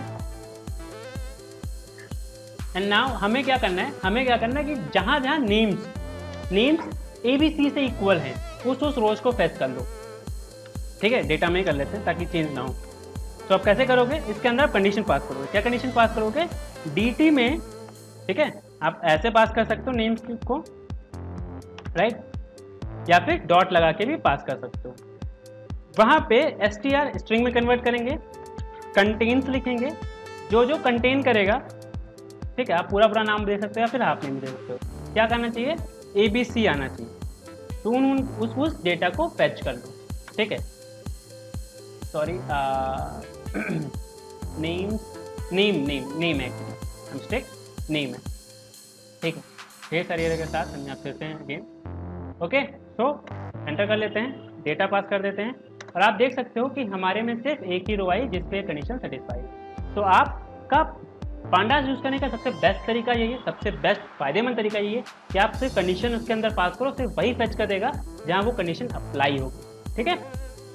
एंड नाउ हमें क्या करना है, हमें क्या करना है कि जहाँ जहाँ names names A B C से इक्वल हैं उस उस रोज को फेच कर लो, ठीक है। डेटा में कर लेते हैं ताकि चेंज ना हो। तो आप कैसे करोगे, इसके अंदर आप कंडीशन पास करोगे। क्या कंडीशन पास करोगे, डीटी में, ठीक है, आप ऐसे पास कर सकते हो नेम्स को, राइट, या फिर डॉट लगा के भी पास कर सकते हो। वहाँ पे एस टी आर स्ट्रिंग में कन्वर्ट करेंगे, कंटेन्स लिखेंगे, जो जो कंटेन करेगा, ठीक है। आप पूरा पूरा नाम दे सकते हो या फिर हाफ नेम दे सकते हो। क्या करना चाहिए, ए बी सी आना चाहिए। तो उन उस उस डेटा को फैच कर लो, ठीक है। Sorry, names name name name है एक्चुअली, मिस्टेक, नेम है, ठीक है। ढेर सारी एरर के साथ हम यहाँ फिरते हैं अगेन। ओके, तो एंटर कर लेते हैं, डेटा पास कर देते हैं और आप देख सकते हो कि हमारे में सिर्फ एक ही रो आई जिसपे कंडीशन सेटिस्फाई। तो आपका पांडास यूज़ करने का सबसे बेस्ट तरीका यही है, सबसे बेस्ट फायदेमंद तरीका यही है कि आप सिर्फ कंडीशन उसके अंदर पास करो, सिर्फ वही फेच कर देगा जहाँ वो कंडीशन अप्लाई होगी, ठीक है।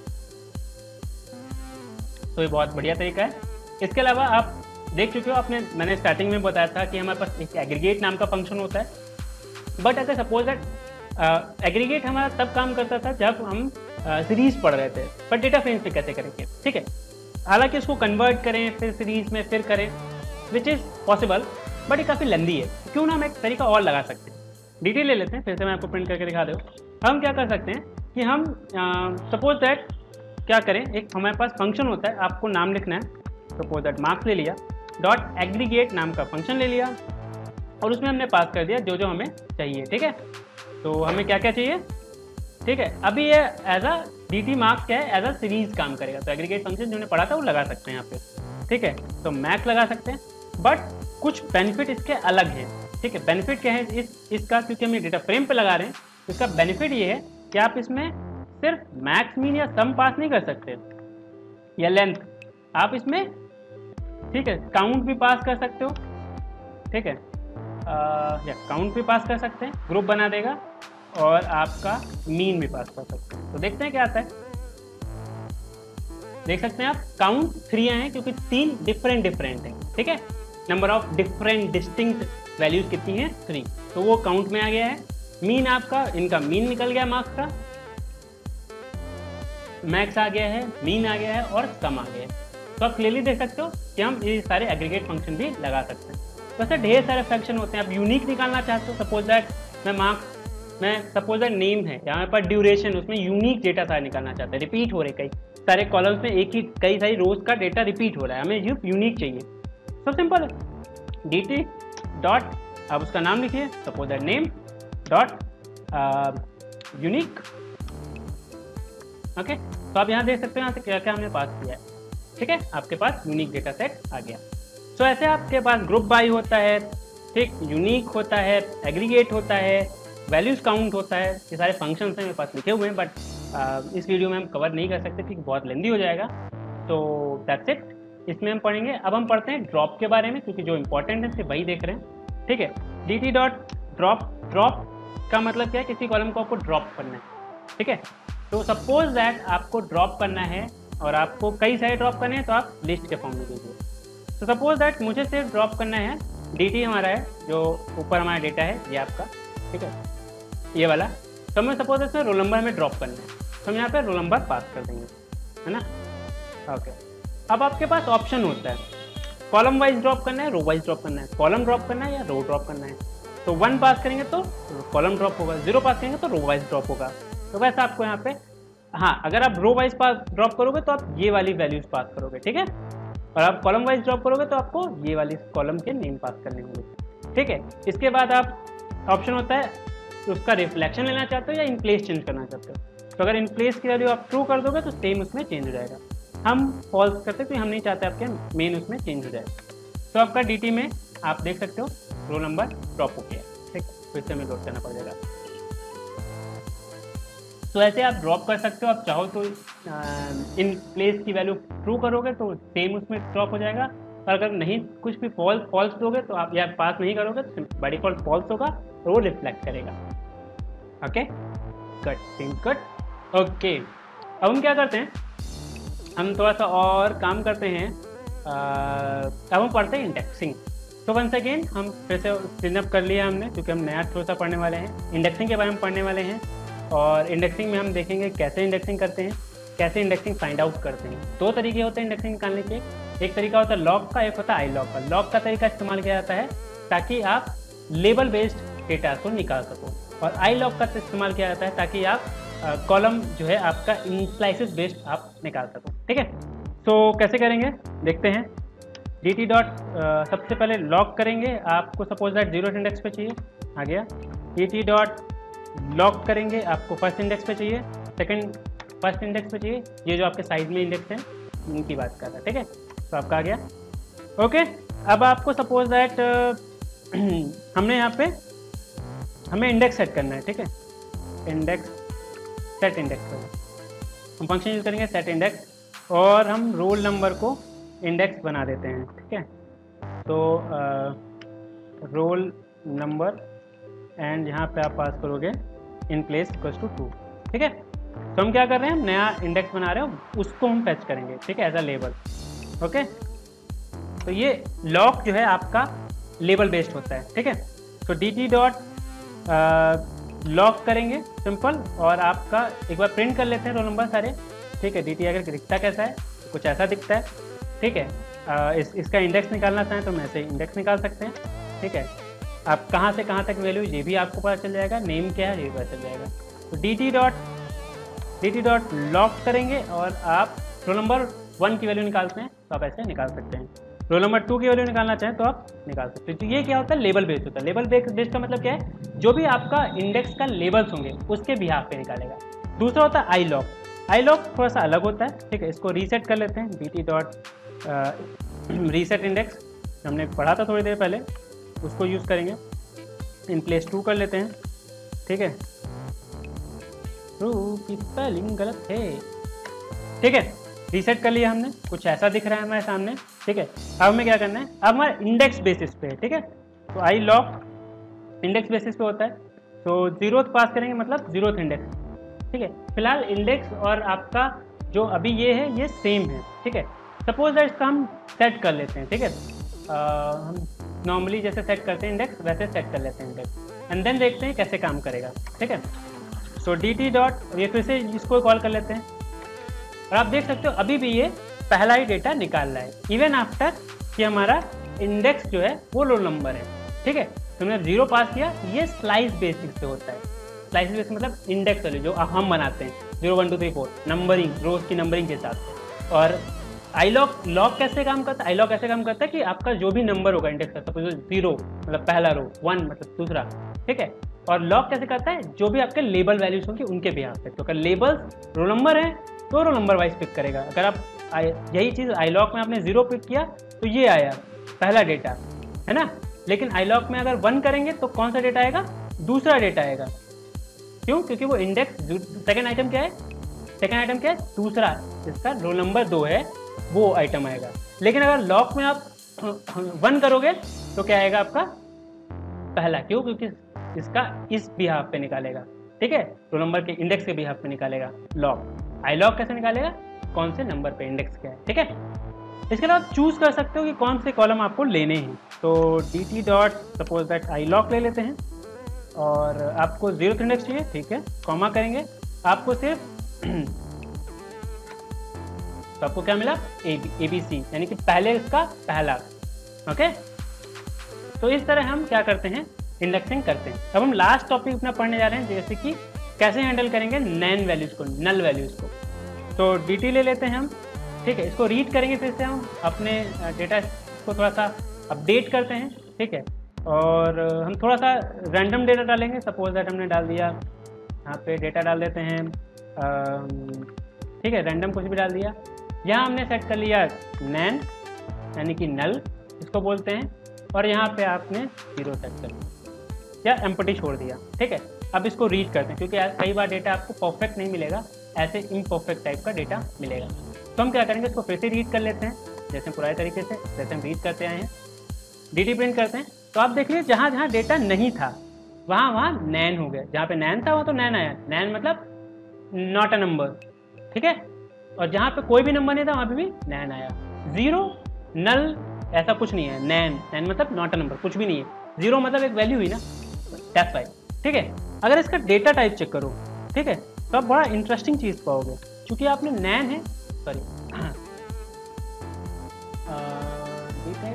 तो ये बहुत बढ़िया तरीका है। इसके अलावा आप देख चुके हो, आपने मैंने स्टार्टिंग में बताया था कि हमारे पास एक एग्रीगेट नाम का फंक्शन होता है। बट अगर सपोज दैट एग्रीगेट हमारा तब काम करता था जब हम सीरीज पढ़ रहे थे, पर डेटा फ्रेम्स में कैसे करेंगे, ठीक है। हालांकि उसको कन्वर्ट करें फिर सीरीज में फिर करें, विच इज़ पॉसिबल, बट ये काफ़ी लंबी है। क्यों ना हम एक तरीका और लगा सकते हैं। डिटेल ले लेते हैं, फिर से मैं आपको प्रिंट करके दिखा दूँ। हम क्या कर सकते हैं कि हम सपोज दैट क्या करें, एक हमारे पास फंक्शन होता है, आपको नाम लिखना है, सपोज दैट मार्क्स ले लिया, डॉट एग्रीगेट नाम का फंक्शन ले लिया और उसमें हमने पास कर दिया जो जो हमें चाहिए, ठीक है। तो हमें क्या क्या चाहिए, ठीक है। अभी ये as a D T marks क्या है, एज अ सीरीज काम करेगा, तो एग्रीगेट फंक्शन जो हमने पढ़ा था वो लगा सकते हैं यहाँ पे, ठीक है। तो मैक्स लगा सकते हैं, बट कुछ बेनिफिट इसके अलग हैं, ठीक है। बेनिफिट क्या है इस इसका, क्योंकि हम ये डेटा फ्रेम पे लगा रहे हैं, तो इसका बेनिफिट ये है कि आप इसमें सिर्फ मैक्स, मीन या सम पास नहीं कर सकते या लेंथ, आप इसमें, ठीक है, काउंट भी पास कर सकते हो, ठीक है, आ, या काउंट भी पास कर सकते हैं, ग्रुप बना देगा, और आपका मीन भी पास कर सकते हैं। तो देखते हैं क्या आता है। देख सकते हैं आप, काउंट थ्री आए हैं क्योंकि तीन डिफरेंट डिफरेंट हैं, ठीक है। Number of different distinct values कितनी है, थ्री, तो वो काउंट में आ गया है। मीन आपका, इनका मीन निकल गया मार्क्स का, मैक्स आ गया है, मीन आ गया है और सम आ गया है। तो आप क्लियरली देख सकते हो कि हम ये सारे एग्रीगेट फंक्शन भी लगा सकते हैं। तो ऐसे ढेर सारे फंक्शन होते हैं। आप यूनिक निकालना चाहते हो, सपोज दैट मैं मार्क्स, मैं सपोज दैट नेम है, यहाँ पर ड्यूरेशन, उसमें यूनिक डेटा सारा निकालना चाहते हैं, रिपीट हो रहे कई सारे कॉलम्स में एक ही कई सारी रोज का डेटा रिपीट हो रहा है, हमें यूनिक चाहिए। सब सिंपल है, डी टी डॉट, आप उसका नाम लिखिए, suppose that name dot unique, okay. तो आप यहाँ देख सकते हैं यहाँ से क्या क्या हमने पास किया है, ठीक है। आपके पास यूनिक डेटा सेट आ गया। सो so, ऐसे आपके पास ग्रुप बाई होता है, ठीक, यूनिक होता है, एग्रीगेट होता है, वैल्यूज काउंट होता है। ये सारे फंक्शंस हैं मेरे पास लिखे हुए हैं, बट इस वीडियो में हम कवर नहीं कर सकते क्योंकि बहुत लेंदी हो जाएगा। तो दैट्स इट, इसमें हम पढ़ेंगे। अब हम पढ़ते हैं ड्रॉप के बारे में, क्योंकि जो इंपॉर्टेंट है सिर्फ वही देख रहे हैं, ठीक है। D T dot drop, drop का मतलब क्या है, किसी कॉलम को आपको ड्रॉप करना है, ठीक है। तो सपोज दैट आपको ड्रॉप करना है और आपको कई सारे ड्रॉप करने हैं, तो आप लिस्ट के फॉर्म में दीजिए। तो सपोज दैट मुझे सिर्फ ड्रॉप करना है, डी टी हमारा है, जो ऊपर हमारा डेटा है ये आपका, ठीक है, ये वाला। तो हमें सपोज इसमें रोल नंबर हमें ड्रॉप करना है, तो हम यहाँ पे रोल नंबर पास कर देंगे, है ना, ओके। अब आपके पास ऑप्शन होता है, कॉलम वाइज ड्रॉप करना है, रो वाइज ड्रॉप करना है, कॉलम ड्रॉप करना है या रो ड्रॉप करना है। तो वन पास करेंगे तो कॉलम ड्रॉप होगा, जीरो पास करेंगे तो रो वाइज ड्रॉप होगा। तो वैसा आपको यहाँ पे, हाँ, अगर आप रो वाइज पास ड्रॉप करोगे तो आप ये वाली वैल्यूज पास करोगे, ठीक है। और आप कॉलम वाइज ड्रॉप करोगे तो आपको ये वाली कॉलम के नेम पास करने होंगे, ठीक है। इसके बाद आप ऑप्शन होता है, उसका रिफ्लेक्शन लेना चाहते हो या इन प्लेस चेंज करना चाहते हो। तो अगर इन प्लेस की वैल्यू आप ट्रू कर दोगे तो सेम उसमें चेंज हो जाएगा। हम फॉल्स करते तो हम नहीं चाहते आपके मेन उसमें चेंज हो जाए। तो आपका डी में आप देख सकते हो रोल नंबर ड्रॉप हो गया, ठीक, फिर से हमें लोड करना पड़ जाएगा। तो ऐसे आप ड्रॉप कर सकते हो। आप चाहो तो इन प्लेस की वैल्यू ट्रू करोगे तो सेम उसमें ड्रॉप हो जाएगा, और अगर नहीं कुछ भी फॉल्स फॉल्स दोगे तो आप या पास नहीं करोगे तो बाय डिफॉल्ट फॉल्स होगा और वो रिफ्लेक्ट करेगा, okay. Cut sim cut, okay. अब हम क्या करते हैं, हम थोड़ा सा और काम करते हैं। आ, अब हम पढ़ते हैं इंडेक्सिंग। तो वंस अगेन हम फिर से क्लीनअप कर लिया हमने, क्योंकि हम नया थोड़ा सा पढ़ने वाले हैं, इंडेक्सिंग के बारे में पढ़ने वाले हैं। और इंडेक्सिंग में हम देखेंगे कैसे इंडेक्सिंग करते हैं, कैसे इंडेक्सिंग फाइंड आउट करते हैं। दो तरीके होते हैं इंडेक्सिंग निकालने के, एक तरीका होता है लॉग का, एक होता है आई लॉग का। लॉग का तरीका इस्तेमाल किया जाता है ताकि आप लेबल बेस्ड डेटा को निकाल सको, और आई लॉग का इस्तेमाल किया जाता है ताकि आप कॉलम जो है आपका इन स्लाइसेस बेस्ड आप निकाल सको, ठीक है। तो कैसे करेंगे देखते हैं। डी टी डॉट सबसे पहले लॉग करेंगे, आपको सपोज दैट जीरो इंडेक्स पे चाहिए, आ गया। डी टी डॉट लॉग करेंगे, आपको फर्स्ट इंडेक्स पे चाहिए, सेकंड फर्स्ट इंडेक्स पे चाहिए, ये जो आपके साइड में इंडेक्स हैं उनकी बात कर रहा है, ठीक है। तो आपका आ गया, ओके। अब आपको सपोज दैट हमने यहाँ पे हमें इंडेक्स सेट करना है, ठीक है। इंडेक्स सेट इंडेक्स पर हम फंक्शन यूज करेंगे सेट इंडेक्स, और हम रोल नंबर को इंडेक्स बना देते हैं, ठीक है। तो रोल नंबर एंड यहाँ पे आप पास करोगे in place equals to two, ठीक है। तो हम क्या कर रहे हैं, नया इंडेक्स बना रहे हो, उसको हम फेच करेंगे, ठीक है, एज अ लेबल, ओके। तो ये लॉग जो है आपका लेबल बेस्ड होता है, ठीक है। तो डी टी डॉट लॉक करेंगे सिंपल, और आपका एक बार प्रिंट कर लेते हैं रोल नंबर सारे, ठीक है। डी टी अगर दिखता कैसा है, कुछ ऐसा दिखता है, ठीक है। आ, इस इसका इंडेक्स निकालना चाहें तो मैं ऐसे इंडेक्स निकाल सकते हैं, ठीक है। आप कहाँ से कहाँ तक वैल्यू ये भी आपको पता चल जाएगा, नेम क्या है ये पता चल जाएगा। तो D T dot D T dot loc करेंगे और आप रोल नंबर वन की वैल्यू निकालते हैं तो आप ऐसे निकाल सकते हैं, रोल नंबर टू की वैल्यू निकालना चाहें तो आप निकाल सकते हैं। तो ये क्या होता है, लेबल बेस्ड होता है। लेबल बेस्ड का मतलब क्या है, जो भी आपका इंडेक्स का लेबल्स होंगे उसके बिहाफ पे निकालेगा। दूसरा होता है आई लॉक। आई लॉक थोड़ा सा अलग होता है, ठीक है। इसको रीसेट कर लेते हैं, D T dot reset index हमने पढ़ा था थोड़ी देर पहले, उसको यूज़ करेंगे। इन प्लेस टू कर लेते हैं, ठीक है। ट्रू की स्पेलिंग गलत है, ठीक है। रीसेट कर लिया हमने, कुछ ऐसा दिख रहा है हमारे सामने, ठीक है। अब हमें क्या करना है, अब हमारे इंडेक्स बेसिस पे है, ठीक है। तो आई लॉक इंडेक्स बेसिस पे होता है, तो जीरो पास करेंगे मतलब जीरो इंडेक्स, ठीक है। फिलहाल इंडेक्स और आपका जो अभी ये है ये सेम है, ठीक है। सपोज दैट इसका हम सेट कर लेते हैं, ठीक है। हम नॉर्मली जैसे सेट करते हैं इंडेक्स वैसे सेट कर लेते हैं इंडेक्स, एंड देन देखते हैं कैसे काम करेगा, ठीक है। सो डी टी डॉट ये फिर से इसको कॉल कर लेते हैं, और आप देख सकते हो अभी भी ये पहला ही डेटा निकाल रहा है, इवन आफ्टर कि हमारा इंडेक्स जो है वो रोल नंबर है, ठीक है। तो हमने जीरो पास किया, ये स्लाइस बेसिस पे होता है। स्लाइस बेसिस मतलब इंडेक्स वाले जो हम बनाते हैं, zero one two three four numbering, rows की नंबरिंग के हिसाब से। और आई लॉक लॉक कैसे काम करता है, आई लॉक कैसे काम करता है कि आपका जो भी नंबर होगा इंडेक्स का, सपोज जीरो मतलब पहला रो, वन मतलब दूसरा, ठीक है। और लॉक कैसे करता है, जो भी आपके लेबल वैल्यूज होंगे उनके बिहाफ पे। तो अगर लेबल्स रोल नंबर है तो रोल नंबर वाइज पिक करेगा। अगर आप यही चीज़ आई लॉक में आपने जीरो पिक किया तो ये आया पहला डेटा, है ना। लेकिन आई लॉक में अगर वन करेंगे तो कौन सा डेटा आएगा, दूसरा डेटा आएगा। क्यों, क्योंकि वो इंडेक्स सेकेंड आइटम क्या है, सेकेंड आइटम क्या है, दूसरा, जिसका रोल नंबर दो है वो आइटम आएगा। लेकिन अगर लॉक में आप वन करोगे तो क्या आएगा आपका पहला, क्यों, क्योंकि इसका इस बिहाफ पे निकालेगा, ठीक है। रोल नंबर के इंडेक्स के बिहाफ पे निकालेगा लॉक। आई लॉक कैसे निकालेगा, कौन से नंबर पे इंडेक्स क्या है, ठीक है। इसके अलावा आप चूज कर सकते हो कि कौन से कॉलम आपको लेने हैं। तो D T dot suppose that I loc ले लेते हैं, और आपको जीरो इंडेक्स चाहिए, ठीक है, कॉमा करेंगे, आपको सिर्फ तो आपको क्या मिला, ए बी ए बी सी, यानी कि पहले इसका पहला, ओके। तो इस तरह हम क्या करते हैं, इंडेक्सिंग करते हैं। अब हम लास्ट टॉपिक अपना पढ़ने जा रहे हैं, जैसे कि कैसे हैंडल करेंगे नैन वैल्यूज को, नल वैल्यूज को। तो डी टी ले लेते हैं हम, ठीक है। इसको रीड करेंगे, फिर से हम अपने डेटा को थोड़ा सा अपडेट करते हैं, ठीक है। और हम थोड़ा सा रैंडम डेटा डालेंगे, सपोज दैट हमने डाल दिया यहाँ पे डेटा डाल देते हैं, ठीक है, रैंडम कुछ भी डाल दिया। यहाँ हमने सेट कर लिया नैन यानी कि नल इसको बोलते हैं, और यहाँ पे आपने जीरो सेट कर लिया या एम्प्टी छोड़ दिया, ठीक है। अब इसको रीड करते हैं, क्योंकि कई बार डेटा आपको परफेक्ट नहीं मिलेगा, ऐसे इम्परफेक्ट टाइप का डेटा मिलेगा। तो हम क्या करेंगे, इसको फिर से रीड कर लेते हैं, जैसे पुराने तरीके से जैसे हम रीड करते आए हैं। डी टी प्रिंट करते हैं, तो आप देख लीजिए जहाँ जहाँ डेटा नहीं था वहाँ वहाँ नैन हो गया, जहाँ पे नैन था वहाँ तो नैन आया। नैन मतलब नॉट अ नंबर, ठीक है। और जहाँ पे कोई भी नंबर नहीं था वहाँ पे भी नैन आया। जीरो नल ऐसा कुछ नहीं है, नैन नैन मतलब नॉट अ नंबर, कुछ भी नहीं है। जीरो मतलब एक वैल्यू हुई ना, दैट्स वाई, ठीक है। अगर इसका डेटा टाइप चेक करो, ठीक है, तो आप बड़ा इंटरेस्टिंग चीज़ पाओगे, क्योंकि आपने नैन है, sorry D type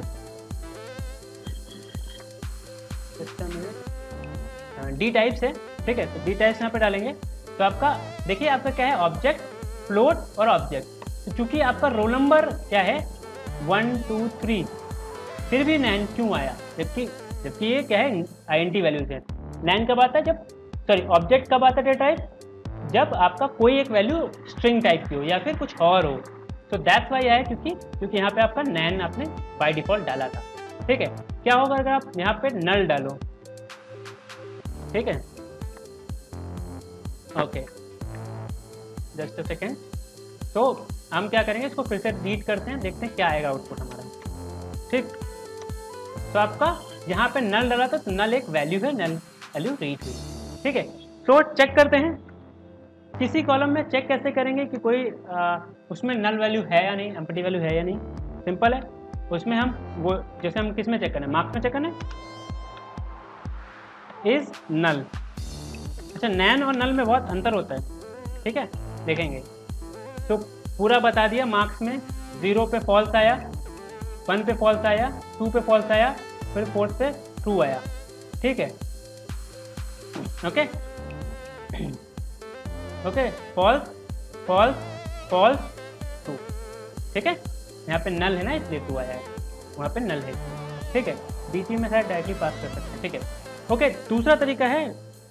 D type से, ठीक है। तो डी टाइप यहाँ पे डालेंगे, तो आपका देखिए आपका क्या है, ऑब्जेक्ट, फ्लोट और ऑब्जेक्ट। तो चूंकि आपका रोल नंबर क्या है वन टू थ्री, फिर भी नैन क्यों आया, जबकि जबकि ये क्या है आई एन टी वैल्यूज है। नैन कब आता है, जब सॉरी ऑब्जेक्ट कब आता है डेटा टाइप, जब आपका कोई एक वैल्यू स्ट्रिंग टाइप की हो या फिर कुछ और हो। तो दैट्स वाई है, क्योंकि क्योंकि यहाँ पे आपका नैन आपने बाय डिफॉल्ट डाला था, ठीक है। क्या होगा अगर आप यहाँ पे नल डालो, ठीक है, ओके, जस्ट अ सेकेंड। तो हम क्या करेंगे, इसको फिर से रीड करते हैं, देखते हैं क्या आएगा आउटपुट हमारा, ठीक। तो आपका यहाँ पे नल डाला था, तो नल एक वैल्यू है, नल वैल्यू रीड हुई, ठीक है। तो चेक करते हैं किसी कॉलम में, चेक कैसे करेंगे कि कोई आ, उसमें नल वैल्यू है या नहीं, एम्प्टी वैल्यू है या नहीं। सिंपल है, उसमें हम वो जैसे हम किस में चेक करें, मार्क्स में चेक करें, इज नल, अच्छा, नैन और नल में बहुत अंतर होता है, ठीक है, देखेंगे। तो पूरा बता दिया, मार्क्स में जीरो पे फॉल्स आया, वन पे फॉल्स आया, टू पे फॉल्स आया, फिर फोर्थ पे ट्रू आया, ठीक है, okay okay, false false false true, ठीक है। यहाँ पे नल है ना, इसलिए ट्रू आया है, वहाँ पे नल है, ठीक है। बीच में शायद डायरेक्टली पास कर सकते हैं, ठीक है, ओके। दूसरा तरीका है,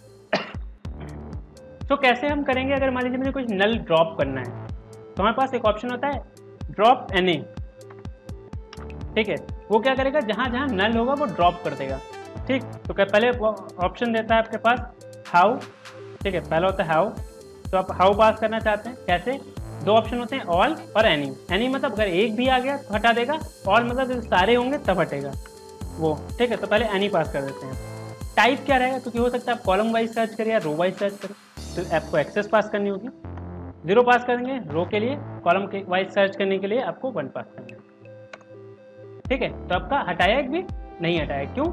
तो कैसे हम करेंगे, अगर मान लीजिए मुझे कुछ नल ड्रॉप करना है, तो हमारे पास एक ऑप्शन होता है ड्रॉप एनी, ठीक है। वो क्या करेगा, जहाँ जहाँ नल होगा वो ड्रॉप कर देगा, ठीक। तो क्या पहले ऑप्शन देता है आपके पास हाउ, ठीक है, पहला होता है हाउ। तो आप हाउ पास करना चाहते हैं, कैसे, दो ऑप्शन होते हैं, ऑल और एनी। एनी मतलब अगर एक भी आ गया तो हटा देगा, ऑल मतलब जब सारे होंगे तब हटेगा वो, ठीक है। तो पहले एनी पास कर देते हैं। टाइप क्या रहेगा, क्योंकि हो सकता है आप कॉलम वाइज सर्च करें या रो वाइज सर्च करें, तो आपको एक्सेस पास करनी होगी, जीरो पास करेंगे रो के लिए, कॉलम के वाइज सर्च करने के लिए आपको वन पास करना है, ठीक है। तो आपका हटाया एक भी नहीं हटाया, क्यों,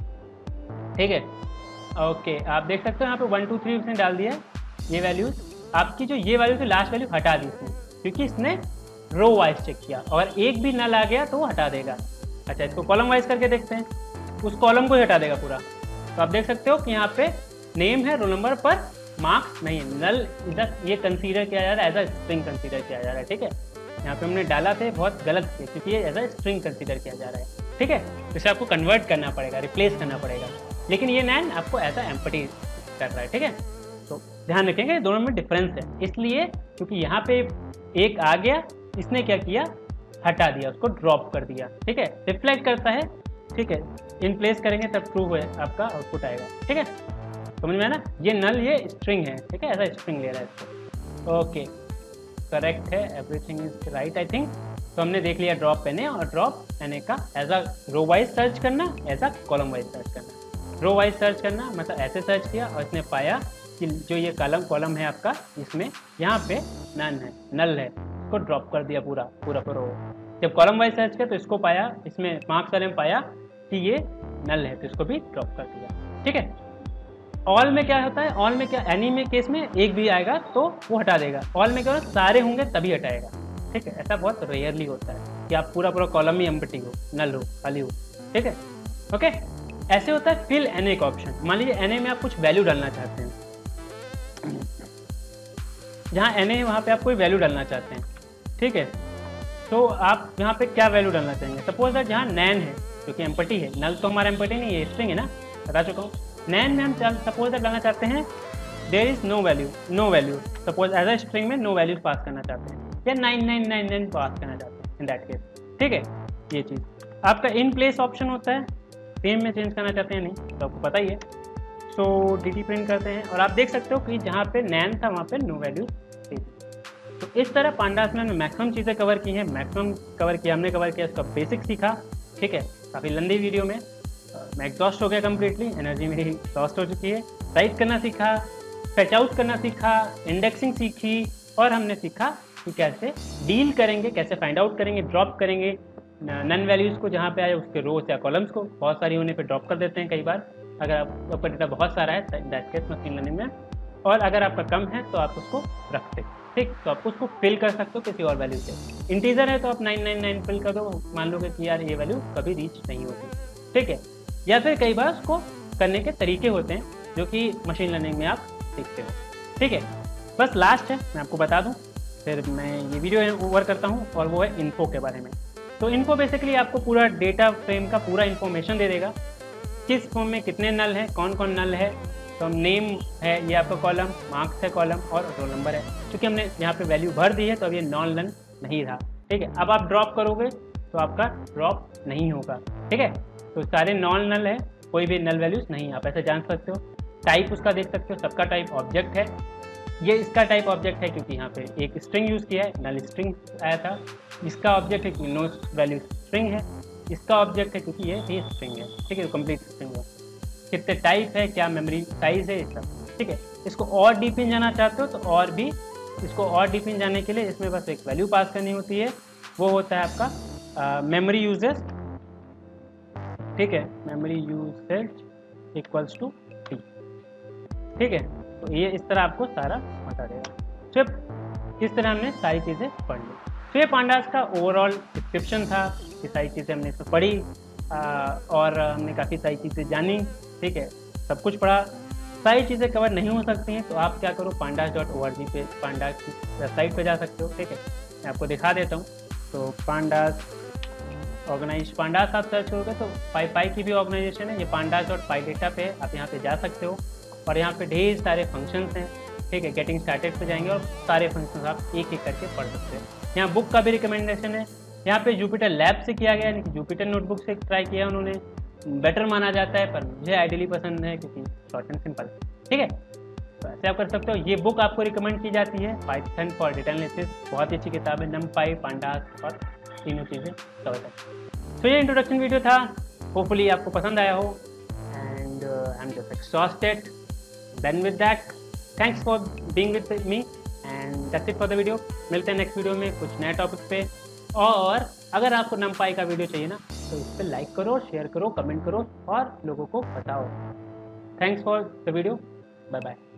ठीक है, ओके। आप देख सकते हो यहाँ पे वन टू थ्री उसने डाल दिया है, ये वैल्यूज आपकी, जो ये वैल्यू थी लास्ट वैल्यू हटा दी इसने, क्योंकि इसने रो वाइज चेक किया, और एक भी नल आ गया तो वो हटा देगा। अच्छा, इसको कॉलम वाइज करके देखते हैं, उस कॉलम को ही हटा देगा पूरा। तो आप देख सकते हो कि यहाँ पे नेम है, रोल नंबर, पर मार्क्स नहीं है। नल इधर ये कंसीडर किया जा रहा है, एज अ स्ट्रिंग कंसीडर किया जा रहा है, ठीक है। यहाँ पे हमने डाला थे बहुत गलत थे, क्योंकि ये एज अ स्ट्रिंग कंसीडर किया जा रहा है, ठीक है। तो इसे आपको कन्वर्ट करना पड़ेगा, रिप्लेस करना पड़ेगा, लेकिन ये नैन आपको एज अ एम्पटी कर रहा है, ठीक है। तो ध्यान रखेंगे दोनों में डिफरेंस है, इसलिए क्योंकि यहाँ पे एक आ गया, इसने क्या किया, हटा दिया, उसको ड्रॉप कर दिया, ठीक है। रिफ्लेक्ट करता है, ठीक है, इन प्लेस करेंगे तब ट्रू है आपका आउटपुट आएगा, ठीक है, समझ में है ना। ये नल ये स्ट्रिंग है, ठीक है, ऐसा स्ट्रिंग ले रहा है इसको, ओके, करेक्ट है, everything is right I think. तो हमने देख लिया ड्रॉप एन ए और ड्रॉप एन ए का as a row wise search करना, as a column wise search करना। रो वाइज सर्च करना मतलब ऐसे सर्च किया और इसने पाया कि जो ये कॉलम कॉलम है आपका, इसमें यहाँ पे नन है, नल है, इसको ड्रॉप कर दिया पूरा पूरा पूरा। जब कॉलम वाइज सर्च किया तो इसको पाया, इसमें मार्क्स वाले में पाया कि ये नल है, तो इसको भी ड्रॉप कर दिया, ठीक है। ऑल में क्या होता है, ऑल में क्या, एनी में केस में एक भी आएगा तो वो हटा देगा, ऑल में क्या होता है सारे होंगे तभी हटाएगा, ठीक है। ऐसा बहुत रेयरली होता है कि आप पूरा पूरा कॉलम ही एम्प्टी हो, नल हो, खाली हो, ठीक है, ओके। ऐसे होता है फिल एन ए का ऑप्शन। मान लीजिए एन ए में आप कुछ वैल्यू डालना चाहते हैं, जहाँ एन ए वहाँ पे आप कोई वैल्यू डालना चाहते हैं, ठीक है। तो आप यहाँ पे क्या वैल्यू डालना चाहेंगे, सपोज दैट जहाँ नैन है, क्योंकि एम्पटी है, नल तो हमारा एम्पटी नहीं है, स्ट्रिंग है ना, बता चुका हूँ। नैन में हम सपोज दैट डालना चाहते हैं there is no value, no value, suppose as a string में नो वैल्यूज पास करना चाहते हैं, या nine nine nine nine pass करना चाहते हैं इन दैट केस, ठीक है। ये चीज़ आपका इन प्लेस ऑप्शन होता है, सेम में चेंज करना चाहते हैं नहीं तो आपको पता ही है। सो डी टी प्रिंट करते हैं और आप देख सकते हो कि जहाँ पे नैन था वहाँ पे नो वैल्यू थी। तो इस तरह पांडास में मैक्सिमम चीज़ें कवर की हैं, मैक्सिमम कवर किया हमने, कवर किया इसका बेसिक सीखा, ठीक है। काफ़ी लंबी वीडियो में मैं एग्जॉस्ट हो गया कम्प्लीटली, एनर्जी मेरी एग्जॉस्ट हो चुकी है। राइट करना सीखा, फैच आउट करना सीखा, इंडेक्सिंग सीखी, और हमने सीखा कि कैसे डील करेंगे, कैसे फाइंड आउट करेंगे, ड्रॉप करेंगे नन वैल्यूज़ को, जहाँ पे आए उसके रोज या कॉलम्स को। बहुत सारी होने पे ड्रॉप कर देते हैं कई बार, अगर आप आपका डेटा बहुत सारा है दैट केस मशीन लर्निंग में, और अगर आपका कम है तो आप उसको रखते, ठीक। तो आप उसको फिल कर सकते हो किसी और वैल्यू से। इंटीजर है तो आप नाइन नाइन नाइन फिल कर दो, मान लोगे कि यार ये वैल्यू कभी रीच नहीं होती, ठीक है। या फिर कई बार उसको करने के तरीके होते हैं जो कि मशीन लर्निंग में आप सीखते हो, ठीक है। बस लास्ट है, मैं आपको बता दूं, फिर मैं ये वीडियो ओवर करता हूं, और वो है इन्फो के बारे में। तो इन्फो बेसिकली आपको पूरा डेटा फ्रेम का पूरा इन्फॉर्मेशन दे देगा, किस फॉर्म में कितने नल हैं, कौन कौन नल है। तो नेम है ये आपका कॉलम, मार्क्स है कॉलम, और रोल नंबर है। क्योंकि हमने यहाँ पे वैल्यू भर दी है तो अब ये नॉन नल नहीं रहा, ठीक है। अब आप ड्रॉप करोगे तो आपका ड्रॉप नहीं होगा, ठीक है। तो सारे नॉन नल है, कोई भी नल वैल्यूज नहीं, आप ऐसे जान सकते हो। टाइप उसका देख सकते हो, सबका टाइप ऑब्जेक्ट है, ये इसका टाइप ऑब्जेक्ट है क्योंकि यहाँ पे एक स्ट्रिंग यूज़ किया है, नल स्ट्रिंग आया था। इसका ऑब्जेक्ट है क्योंकि नो वैल्यू स्ट्रिंग है, इसका ऑब्जेक्ट है क्योंकि ये भी स्ट्रिंग है, ठीक है, कंप्लीट स्ट्रिंग है। कितने टाइप है, क्या मेमोरी साइज है, ये सब, ठीक है। इसको और डीप इन जाना चाहते हो तो और भी, इसको और डीप इन जाने के लिए इसमें बस एक वैल्यू पास करनी होती है, वो होता है आपका मेमोरी यूजेस, ठीक है, memory usage equals to T, ठीक है। तो ये इस तरह आपको सारा बता देगा। तो इस तरह हमने सारी चीज़ें पढ़ ली। तो ये पांडास का ओवरऑल डिस्क्रिप्शन था, ये सारी चीज़ें हमने इसमें पढ़ी और हमने काफ़ी सारी चीज़ें जानी, ठीक है, सब कुछ पढ़ा। सारी चीज़ें कवर नहीं हो सकती हैं तो आप क्या करो, pandas dot O R G पे, पांडास की वेबसाइट पे जा सकते हो, ठीक है। मैं आपको दिखा देता हूँ। तो पांडास ऑर्गेनाइज पांडास आप सर्च करोगे तो पाई पाई की भी ऑर्गेनाइजेशन है, ये पांडास डॉट पाई डेटा पे है, आप यहाँ पे जा सकते हो और यहाँ पे ढेर सारे फंक्शंस हैं, ठीक है। गेटिंग स्टार्टेड पे जाएंगे और सारे फंक्शंस आप एक एक करके पढ़ सकते हो। यहाँ बुक का भी रिकमेंडेशन है, यहाँ पे जुपिटर लैब से किया गया, यानी कि जुपिटर नोटबुक से ट्राई किया उन्होंने, बेटर माना जाता है, पर मुझे आइडियली पसंद है क्योंकि शॉर्ट एंड सिंपल है, ठीक है। तो ऐसे आप कर सकते हो। ये बुक आपको रिकमेंड की जाती है, पाइथन फॉर डेटा एनालिसिस, बहुत ही अच्छी किताब है, नमपाई, पांडास और तीनों चीज़ें कवर करती है। तो ये इंट्रोडक्शन वीडियो था, होपफुली आपको पसंद आया हो and I am just exhausted. Then with that, thanks for being with me and that's it for the video. मिलते हैं नेक्स्ट वीडियो में कुछ नए टॉपिक पे। और अगर आपको नमपाई का वीडियो चाहिए ना तो इस पर लाइक करो, शेयर करो, कमेंट करो और लोगों को बताओ। Thanks for the video, bye bye.